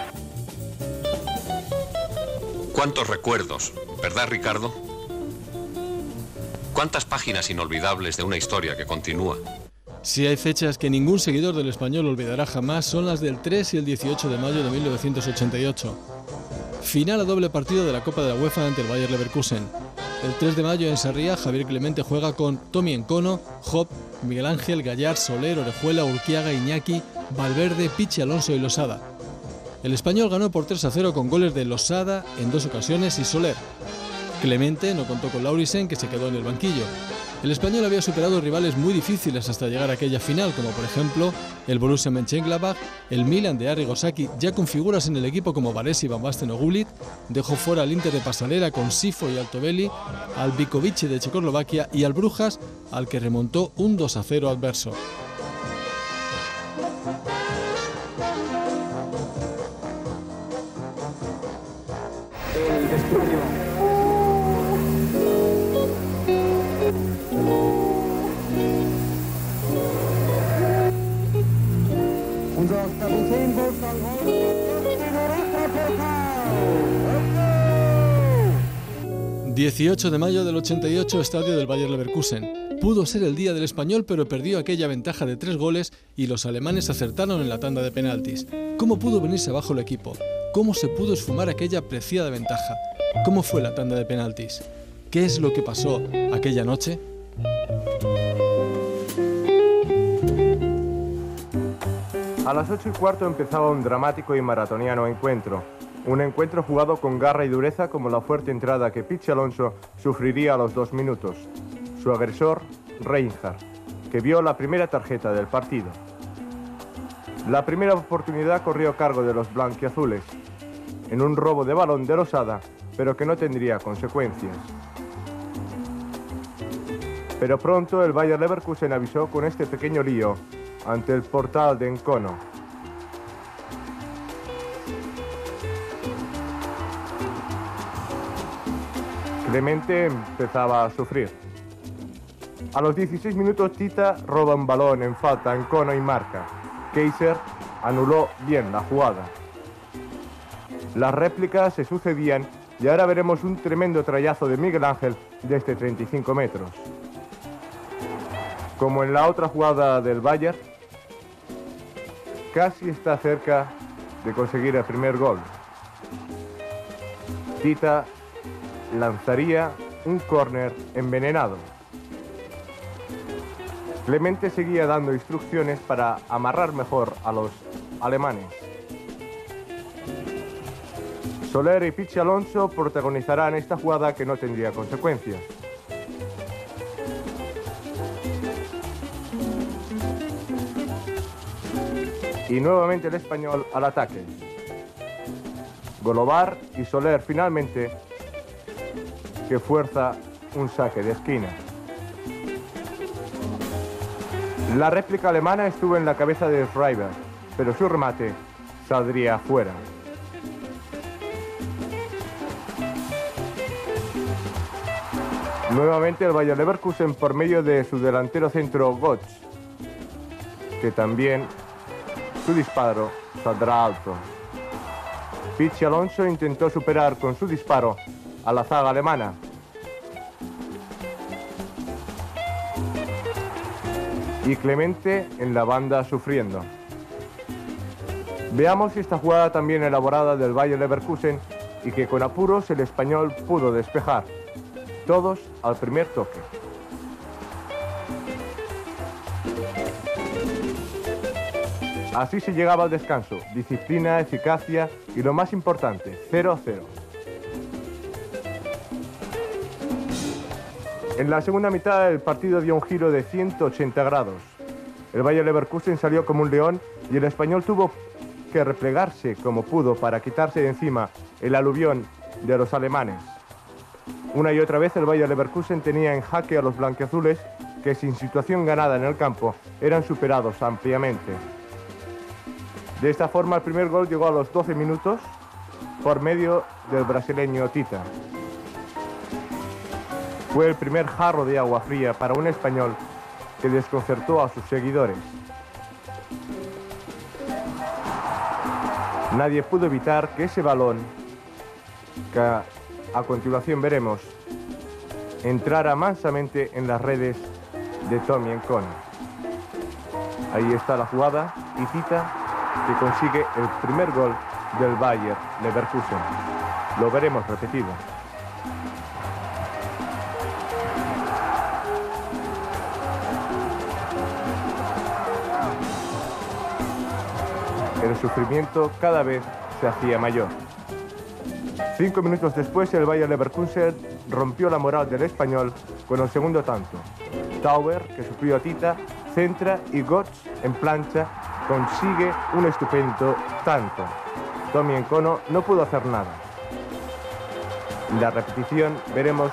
¿Cuántos recuerdos, verdad, Ricardo? ¿Cuántas páginas inolvidables de una historia que continúa? Si hay fechas que ningún seguidor del Español olvidará jamás, son las del 3 y el 18 de mayo de 1988. Final a doble partido de la Copa de la UEFA ante el Bayer Leverkusen. El 3 de mayo en Sarriá, Javier Clemente juega con Tommy Encono, Job, Miguel Ángel, Gallard, Soler, Orejuela, Urquiaga, Iñaki, Valverde, Pichi, Alonso y Losada. El Español ganó por 3-0 con goles de Losada en 2 ocasiones y Soler. Clemente no contó con Laurisen, que se quedó en el banquillo. El Español había superado rivales muy difíciles hasta llegar a aquella final, como por ejemplo el Borussia Mönchengladbach, el Milan de Arrigo Sacchi, ya con figuras en el equipo como Baresi, Van Basten o Gullit, dejó fuera al Inter de Pasalera con Sifo y Altobelli, al Bikovice de Checoslovaquia y al Brujas, al que remontó un 2-0 adverso. El desprecio. Unser Kapitän Wolfgang Holst, 18 de mayo del 88, estadio del Bayer Leverkusen. Pudo ser el día del Español, pero perdió aquella ventaja de 3 goles y los alemanes acertaron en la tanda de penaltis. ¿Cómo pudo venirse abajo el equipo? ¿Cómo se pudo esfumar aquella apreciada ventaja? ¿Cómo fue la tanda de penaltis? ¿Qué es lo que pasó aquella noche? A las 8:15 empezaba un dramático y maratoniano encuentro. Un encuentro jugado con garra y dureza, como la fuerte entrada que Pichi Alonso sufriría a los 2 minutos. Su agresor, Reinhardt, que vio la primera tarjeta del partido. La primera oportunidad corrió a cargo de los blanquiazules, en un robo de balón de Losada, pero que no tendría consecuencias. Pero pronto el Bayer Leverkusen avisó con este pequeño lío ante el portal de Encono. Clemente empezaba a sufrir. A los 16 minutos Tita roba un balón en falta a Encono y marca. Kaiser anuló bien la jugada. Las réplicas se sucedían y ahora veremos un tremendo trayazo de Miguel Ángel desde 35 metros. Como en la otra jugada del Bayern, casi está cerca de conseguir el primer gol. Tita lanzaría un córner envenenado. Clemente seguía dando instrucciones para amarrar mejor a los alemanes. Soler y Pichi Alonso protagonizarán esta jugada que no tendría consecuencias. Y nuevamente el español al ataque. Golobar y Soler finalmente, que fuerza un saque de esquina. La réplica alemana estuvo en la cabeza de Schreiber, pero su remate saldría fuera. Nuevamente el Bayer Leverkusen por medio de su delantero centro Götze, que también su disparo saldrá alto. Pichi Alonso intentó superar con su disparo a la zaga alemana. Y Clemente en la banda sufriendo. Veamos esta jugada también elaborada del Bayer Leverkusen y que con apuros el español pudo despejar. Todos al primer toque. Así se llegaba al descanso. Disciplina, eficacia y lo más importante, 0-0. En la segunda mitad el partido dio un giro de 180 grados. El Bayer Leverkusen salió como un león y el español tuvo que replegarse como pudo para quitarse de encima el aluvión de los alemanes. Una y otra vez el Bayer Leverkusen tenía en jaque a los blanquiazules que sin situación ganada en el campo eran superados ampliamente. De esta forma el primer gol llegó a los 12 minutos por medio del brasileño Tita. Fue el primer jarro de agua fría para un español que desconcertó a sus seguidores. Nadie pudo evitar que ese balón, que a continuación veremos, entrara mansamente en las redes de Tommy Encono. Ahí está la jugada y Tita que consigue el primer gol del Bayer Leverkusen. Lo veremos repetido. El sufrimiento cada vez se hacía mayor. 5 minutos después, el Bayer Leverkusen rompió la moral del español con el segundo tanto. Tauber, que suplió a Tita, centra y Götze, en plancha, consigue un estupendo tanto. Tommy Encono no pudo hacer nada. En la repetición veremos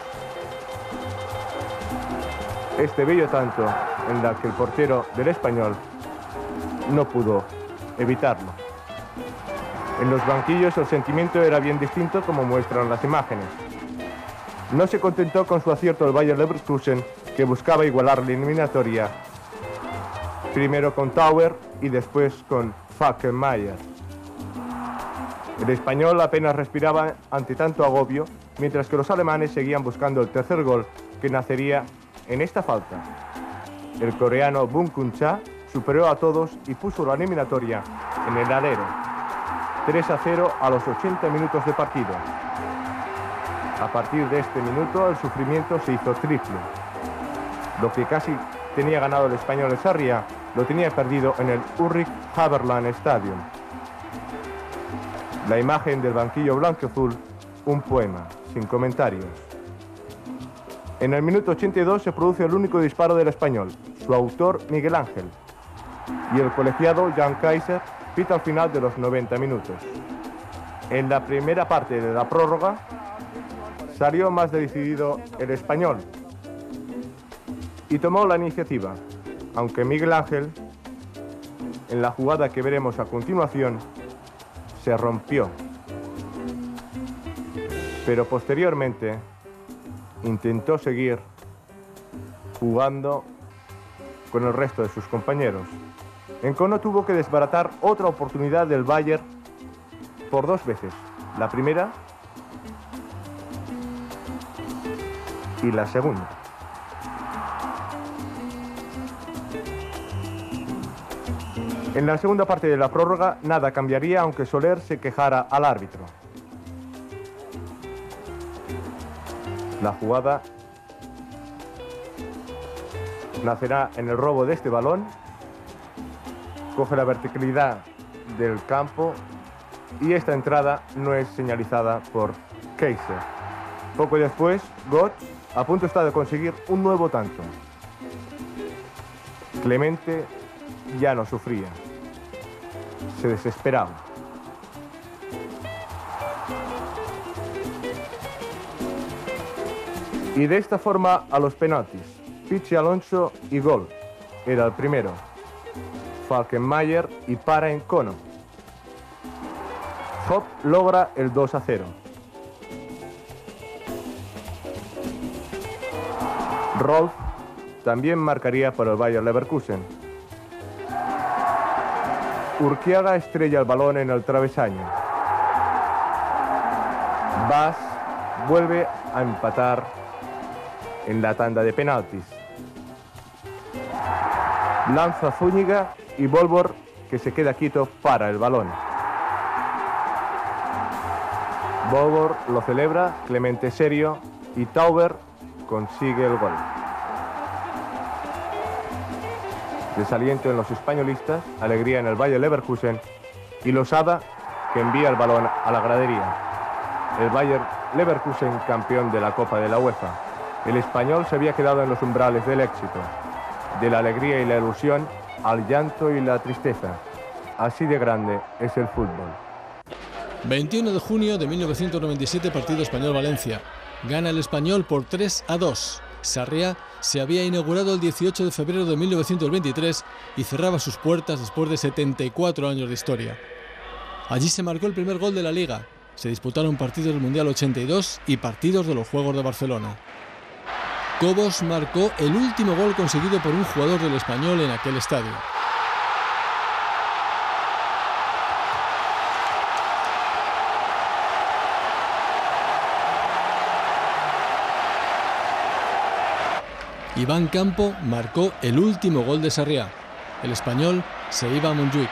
este bello tanto en la que el portero del español no pudo evitarlo. En los banquillos el sentimiento era bien distinto, como muestran las imágenes. No se contentó con su acierto el Bayer Leverkusen, que buscaba igualar la eliminatoria, primero con Tauber y después con Falkenmayer. El español apenas respiraba ante tanto agobio, mientras que los alemanes seguían buscando el tercer gol, que nacería en esta falta. El coreano Bum Kun-cha superó a todos y puso la eliminatoria en el alero. 3-0 a los 80 minutos de partido. A partir de este minuto el sufrimiento se hizo triple. Lo que casi tenía ganado el español en Sarriá, lo tenía perdido en el Ulrich Haberland Stadium. La imagen del banquillo blanco-azul, un poema, sin comentarios. En el minuto 82 se produce el único disparo del español, su autor Miguel Ángel, y el colegiado Jan Kaiser pita al final de los 90 minutos. En la primera parte de la prórroga salió más decidido el español y tomó la iniciativa, aunque Miguel Ángel, en la jugada que veremos a continuación, se rompió. Pero posteriormente intentó seguir jugando con el resto de sus compañeros. Encono tuvo que desbaratar otra oportunidad del Bayer por 2 veces. La primera y la segunda. En la segunda parte de la prórroga nada cambiaría, aunque Soler se quejara al árbitro. La jugada nacerá en el robo de este balón, coge la verticalidad del campo y esta entrada no es señalizada por Kaiser. Poco después, Götz a punto está de conseguir un nuevo tanto. Clemente ya no sufría, se desesperaba. Y de esta forma a los penaltis. Pichi Alonso y gol. Era el primero. Falkenmayer y para en cono. Hopp logra el 2-0. Rolf también marcaría para el Bayer Leverkusen. Urquiaga estrella el balón en el travesaño. Bas vuelve a empatar en la tanda de penaltis. Lanza Zúñiga y Volbor, que se queda quieto para el balón. Volbor lo celebra, Clemente serio y Tauber consigue el gol. Desaliento en los españolistas, alegría en el Bayer Leverkusen y Losada, que envía el balón a la gradería. El Bayer Leverkusen campeón de la Copa de la UEFA. El español se había quedado en los umbrales del éxito, de la alegría y la ilusión al llanto y la tristeza. Así de grande es el fútbol. 21 de junio de 1997, partido Español-Valencia. Gana el Español por 3-2. Sarriá se había inaugurado el 18 de febrero de 1923 y cerraba sus puertas después de 74 años de historia. Allí se marcó el primer gol de la Liga. Se disputaron partidos del Mundial 82 y partidos de los Juegos de Barcelona. Cobos marcó el último gol conseguido por un jugador del Español en aquel estadio. Iván Campo marcó el último gol de Sarriá. El Español se iba a Montjuïc.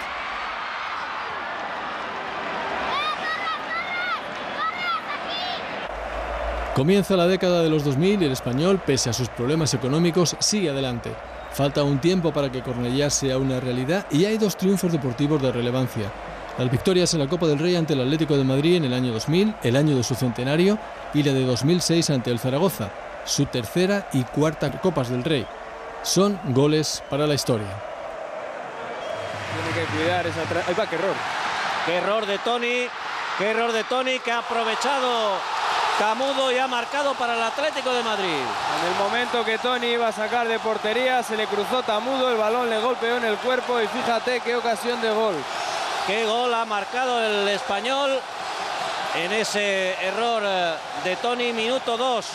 Comienza la década de los 2000 y el Español, pese a sus problemas económicos, sigue adelante. Falta un tiempo para que Cornellá sea una realidad y hay 2 triunfos deportivos de relevancia. Las victorias en la Copa del Rey ante el Atlético de Madrid en el año 2000, el año de su centenario, y la de 2006 ante el Zaragoza, su tercera y cuarta Copas del Rey. Son goles para la historia. Tiene que cuidar esa... ¡Ay, va, qué error! ¡Qué error de Toni! ¡Qué error de Toni que ha aprovechado Camudo y ha marcado para el Atlético de Madrid! En el momento que Toni iba a sacar de portería, se le cruzó Tamudo, el balón le golpeó en el cuerpo y fíjate qué ocasión de gol. ¡Qué gol ha marcado el Español en ese error de Toni! Minuto 2.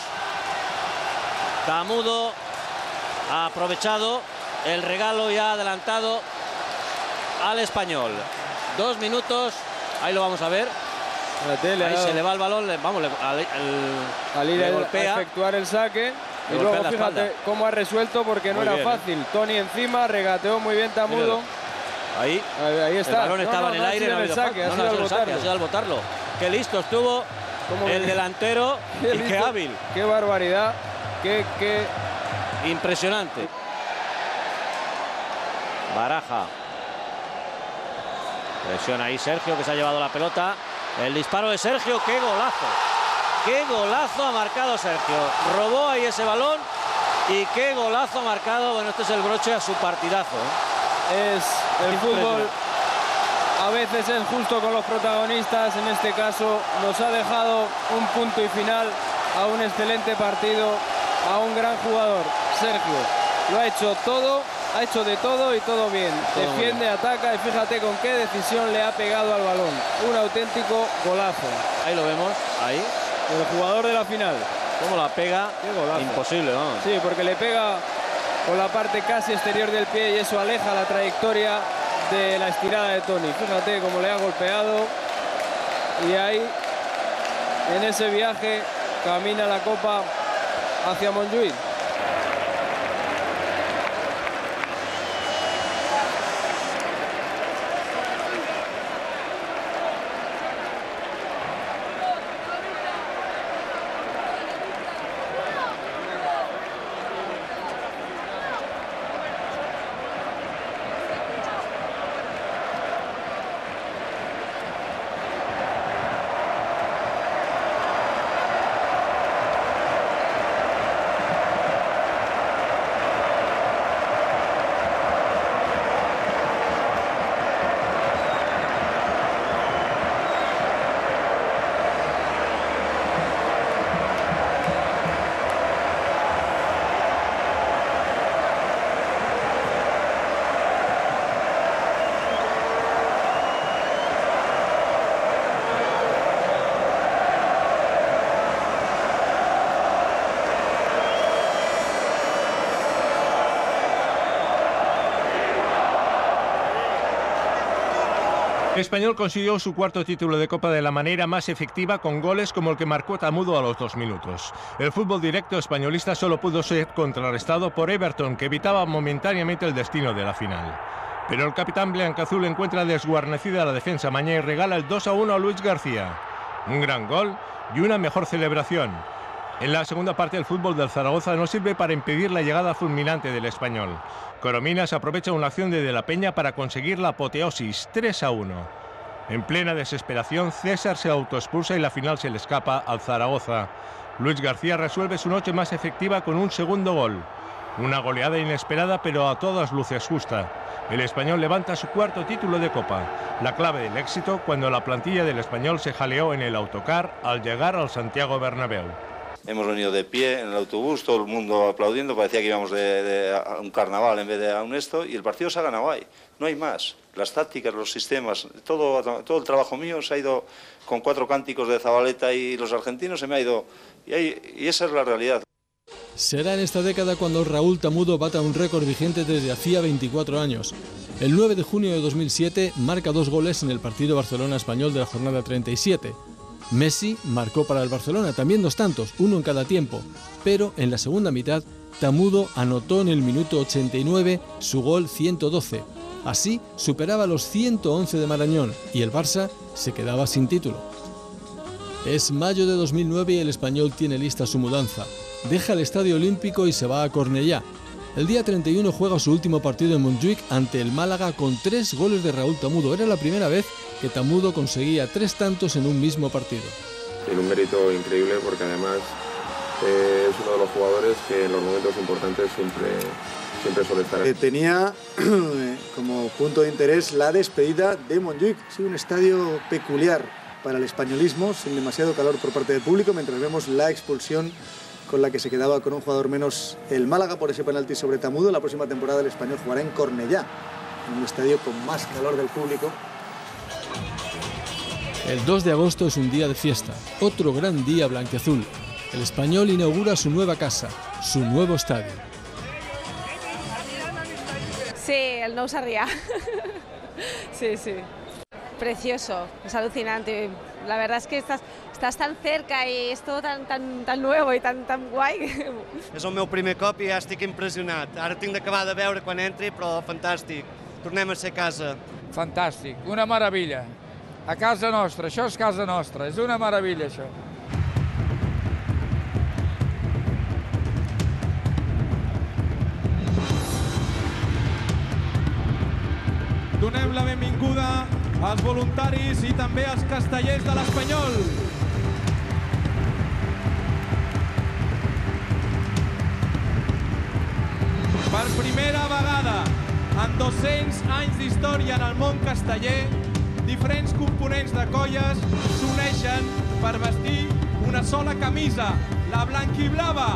Camudo ha aprovechado el regalo y ha adelantado al Español. 2 minutos, ahí lo vamos a ver. Ahí se le va el balón, vamos, al ir le a golpea. Efectuar el saque. Y luego fíjate cómo ha resuelto porque no era fácil. Toni encima, regateó muy bien Tamudo. Ahí está. El balón estaba en el aire, no ha el saque, ha sido al botarlo. Qué listo estuvo el delantero y qué hábil. Qué barbaridad, qué impresionante. Baraja. Presiona ahí Sergio, que se ha llevado la pelota. El disparo de Sergio, qué golazo. Qué golazo ha marcado Sergio. Robó ahí ese balón y qué golazo ha marcado. Bueno, este es el broche a su partidazo. Es el fútbol. A veces es justo con los protagonistas. En este caso nos ha dejado un punto y final a un excelente partido, a un gran jugador. Sergio lo ha hecho todo. Ha hecho de todo y todo bien. Defiende, ataca y fíjate con qué decisión le ha pegado al balón. Un auténtico golazo. Ahí lo vemos, ahí. El jugador de la final. ¿Cómo la pega? Qué golazo. Imposible, ¿no? Sí, porque le pega con la parte casi exterior del pie y eso aleja la trayectoria de la estirada de Toni. Fíjate cómo le ha golpeado. Y ahí, en ese viaje, camina la Copa hacia Montjuïc. El Español consiguió su cuarto título de Copa de la manera más efectiva, con goles como el que marcó Tamudo a los 2 minutos. El fútbol directo españolista solo pudo ser contrarrestado por Everton, que evitaba momentáneamente el destino de la final. Pero el capitán blancaazul encuentra desguarnecida la defensa maña y regala el 2-1 a Luis García. Un gran gol y una mejor celebración. En la segunda parte, el fútbol del Zaragoza no sirve para impedir la llegada fulminante del Español. Corominas aprovecha una acción de la Peña para conseguir la apoteosis, 3-1. En plena desesperación, César se autoexpulsa y la final se le escapa al Zaragoza. Luis García resuelve su noche más efectiva con un segundo gol. Una goleada inesperada, pero a todas luces justa. El Español levanta su cuarto título de Copa. La clave del éxito cuando la plantilla del Español se jaleó en el autocar al llegar al Santiago Bernabéu. Hemos venido de pie en el autobús, todo el mundo aplaudiendo, parecía que íbamos a un carnaval en vez de a un esto, y el partido se ha ganado ahí, no hay más. Las tácticas, los sistemas, todo el trabajo mío se ha ido con 4 cánticos de Zabaleta y los argentinos, se me ha ido, y esa es la realidad. Será en esta década cuando Raúl Tamudo bata un récord vigente desde hacía 24 años. El 9 de junio de 2007 marca 2 goles en el partido Barcelona-Español de la jornada 37. Messi marcó para el Barcelona también 2 tantos, uno en cada tiempo, pero en la segunda mitad Tamudo anotó en el minuto 89 su gol 112. Así superaba los 111 de Marañón y el Barça se quedaba sin título. Es mayo de 2009 y el Español tiene lista su mudanza. Deja el Estadio Olímpico y se va a Cornellá. El día 31 juega su último partido en Montjuic ante el Málaga con 3 goles de Raúl Tamudo. Era la primera vez que Tamudo conseguía 3 tantos en un mismo partido. Tiene un mérito increíble porque además es uno de los jugadores que en los momentos importantes siempre suele estar. Tenía como punto de interés la despedida de Montjuic. Ha sido un estadio peculiar para el españolismo, sin demasiado calor por parte del público, mientras vemos la expulsión con la que se quedaba con un jugador menos el Málaga por ese penalti sobre Tamudo. La próxima temporada el Español jugará en Cornellá, en un estadio con más calor del público. El 2 de agosto es un día de fiesta, otro gran día blanquiazul. El Español inaugura su nueva casa, su nuevo estadio. Sí, el Nou Sarriá. Sí. Precioso, es alucinante. La verdad es que estás tan cerca y es todo tan nuevo y tan guai. És el meu primer cop i ja estic impressionat. Ara tinc d'acabar de veure quan entri, però fantàstic. Tornem a ser casa. Fantàstic, una meravella. A casa nostra, això és casa nostra, és una meravella això. Donem la benvinguda als voluntaris i també als castellers de l'Espanyol. Per primera vegada en 200 anys d'història en el món casteller, diferents components de colles s'uneixen per vestir una sola camisa, la blanquiblava.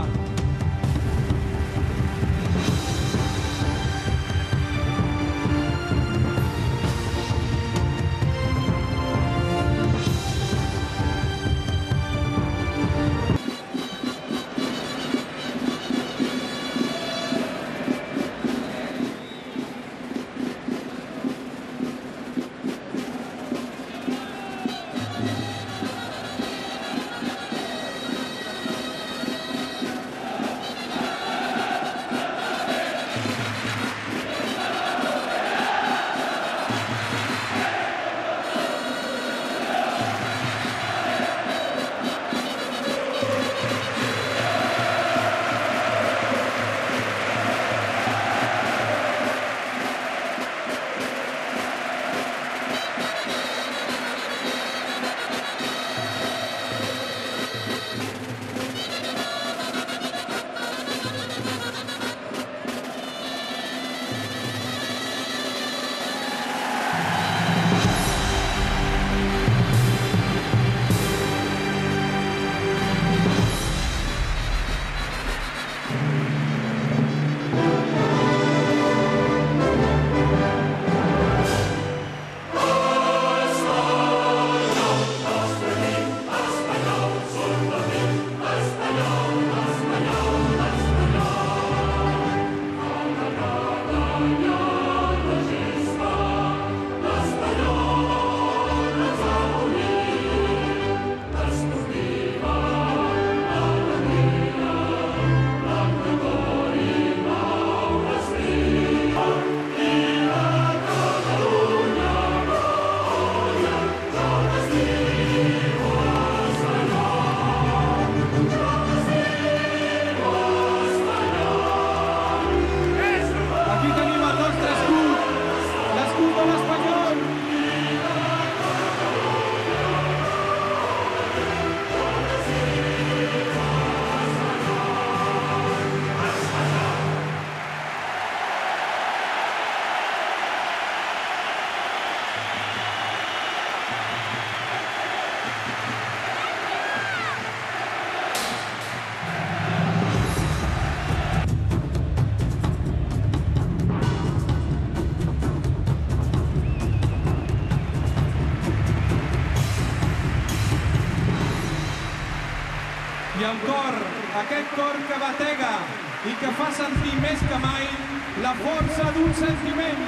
I el cor, aquest cor que batega i que fa sentir més que mai la força d'un sentiment.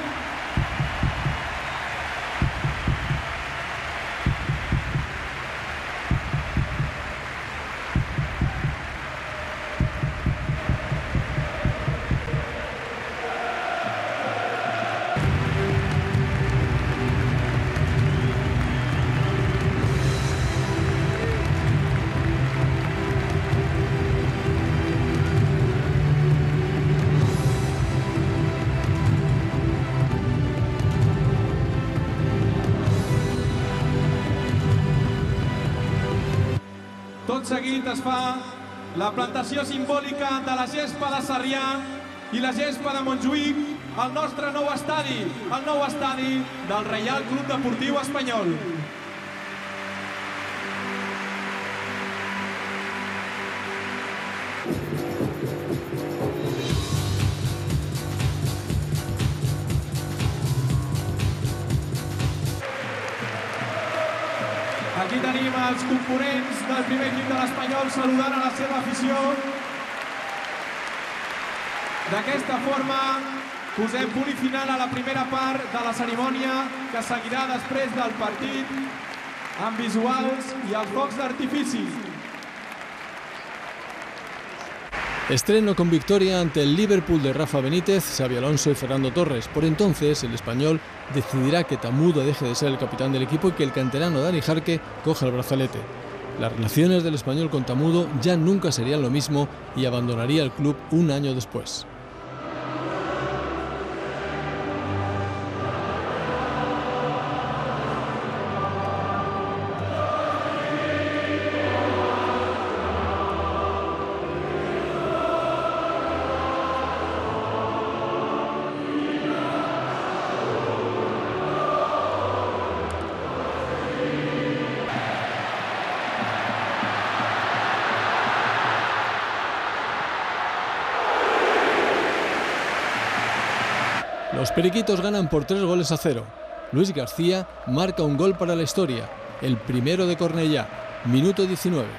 Tot seguit es fa la plantació simbòlica de la gespa de Sarrià i la gespa de Montjuïc al nostre nou estadi, el nou estadi del Reial Club Deportiu Espanyol. Aquí tenim els components del primer equip de l'Espanyol saludant a la seva afició. D'aquesta forma posem punt i final a la primera part de la cerimònia que seguirà després del partit amb visuals i els focs d'artifici. Estreno con victoria ante el Liverpool de Rafa Benítez, Xabi Alonso y Fernando Torres. Por entonces, el español decidirá que Tamudo deje de ser el capitán del equipo y que el canterano Dani Jarque coja el brazalete. Las relaciones del español con Tamudo ya nunca serían lo mismo y abandonaría el club un año después. Los periquitos ganan por 3-0. Luis García marca un gol para la historia, el primero de Cornellá, minuto 19.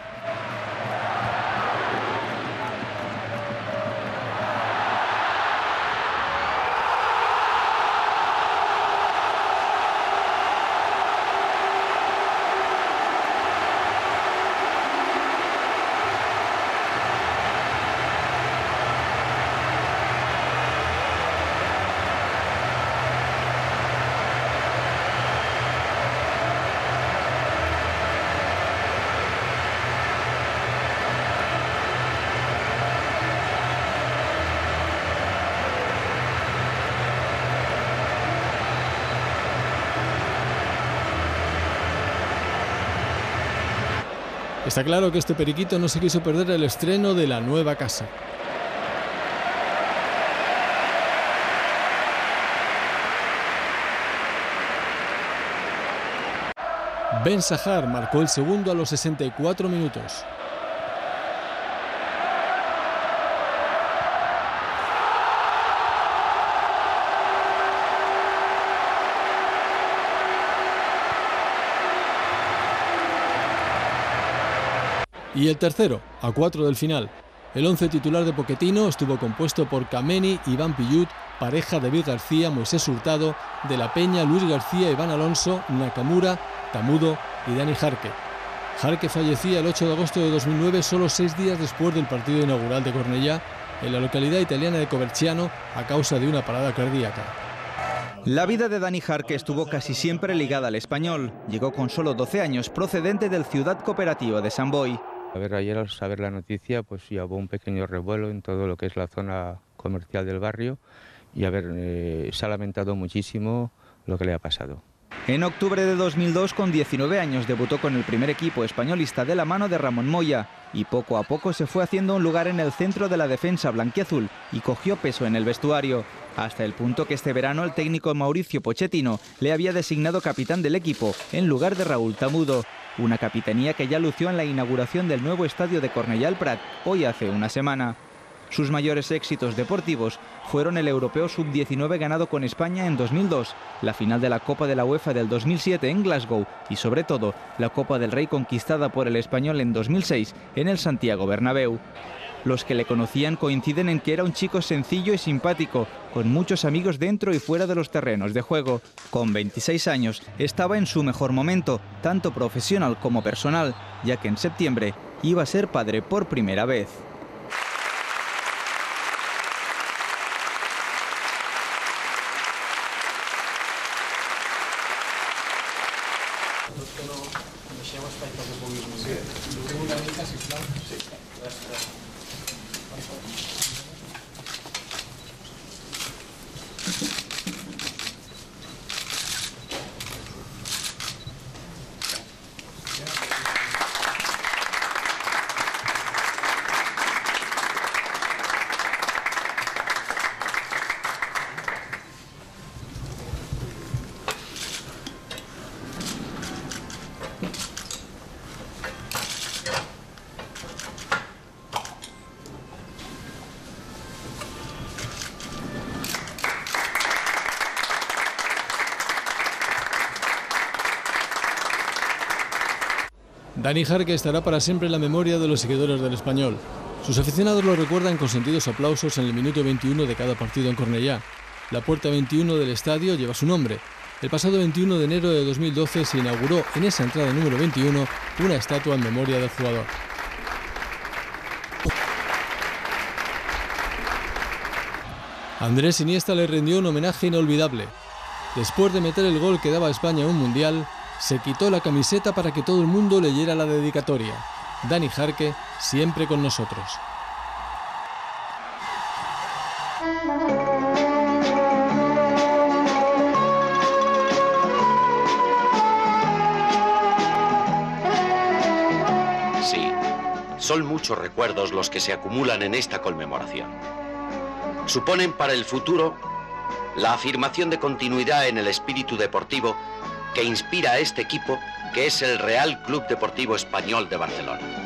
Está claro que este periquito no se quiso perder el estreno de la nueva casa. Ben Sahar marcó el segundo a los 64 minutos. Y el tercero, a 4 del final. El 11 titular de Pochettino estuvo compuesto por Kameni, Iván Pillut, pareja David García, Moisés Hurtado, De la Peña, Luis García, Iván Alonso, Nakamura, Tamudo y Dani Jarque. Jarque fallecía el 8 de agosto de 2009, solo 6 días después del partido inaugural de Cornellá, en la localidad italiana de Coverciano, a causa de una parada cardíaca. La vida de Dani Jarque estuvo casi siempre ligada al Español. Llegó con solo 12 años, procedente del Ciudad Cooperativa de Sant Boi. Ayer al saber la noticia, pues ya hubo un pequeño revuelo en todo lo que es la zona comercial del barrio y se ha lamentado muchísimo lo que le ha pasado. En octubre de 2002, con 19 años, debutó con el primer equipo españolista de la mano de Ramón Moya y poco a poco se fue haciendo un lugar en el centro de la defensa blanquiazul y cogió peso en el vestuario, hasta el punto que este verano el técnico Mauricio Pochettino le había designado capitán del equipo en lugar de Raúl Tamudo, una capitanía que ya lució en la inauguración del nuevo estadio de Cornellà al Prat, hoy hace una semana. Sus mayores éxitos deportivos fueron el Europeo Sub-19 ganado con España en 2002, la final de la Copa de la UEFA del 2007 en Glasgow y, sobre todo, la Copa del Rey conquistada por el Español en 2006 en el Santiago Bernabéu. Los que le conocían coinciden en que era un chico sencillo y simpático, con muchos amigos dentro y fuera de los terrenos de juego. Con 26 años estaba en su mejor momento, tanto profesional como personal, ya que en septiembre iba a ser padre por primera vez. Dani Jarque estará para siempre en la memoria de los seguidores del Español. Sus aficionados lo recuerdan con sentidos aplausos en el minuto 21 de cada partido en Cornellá. La puerta 21 del estadio lleva su nombre. El pasado 21 de enero de 2012 se inauguró en esa entrada número 21 una estatua en memoria del jugador. Andrés Iniesta le rindió un homenaje inolvidable. Después de meter el gol que daba a España un mundial, se quitó la camiseta para que todo el mundo leyera la dedicatoria. Dani Jarque, siempre con nosotros. Sí, son muchos recuerdos los que se acumulan en esta conmemoración. Suponen para el futuro la afirmación de continuidad en el espíritu deportivo que inspira a este equipo, que es el Real Club Deportivo Español de Barcelona.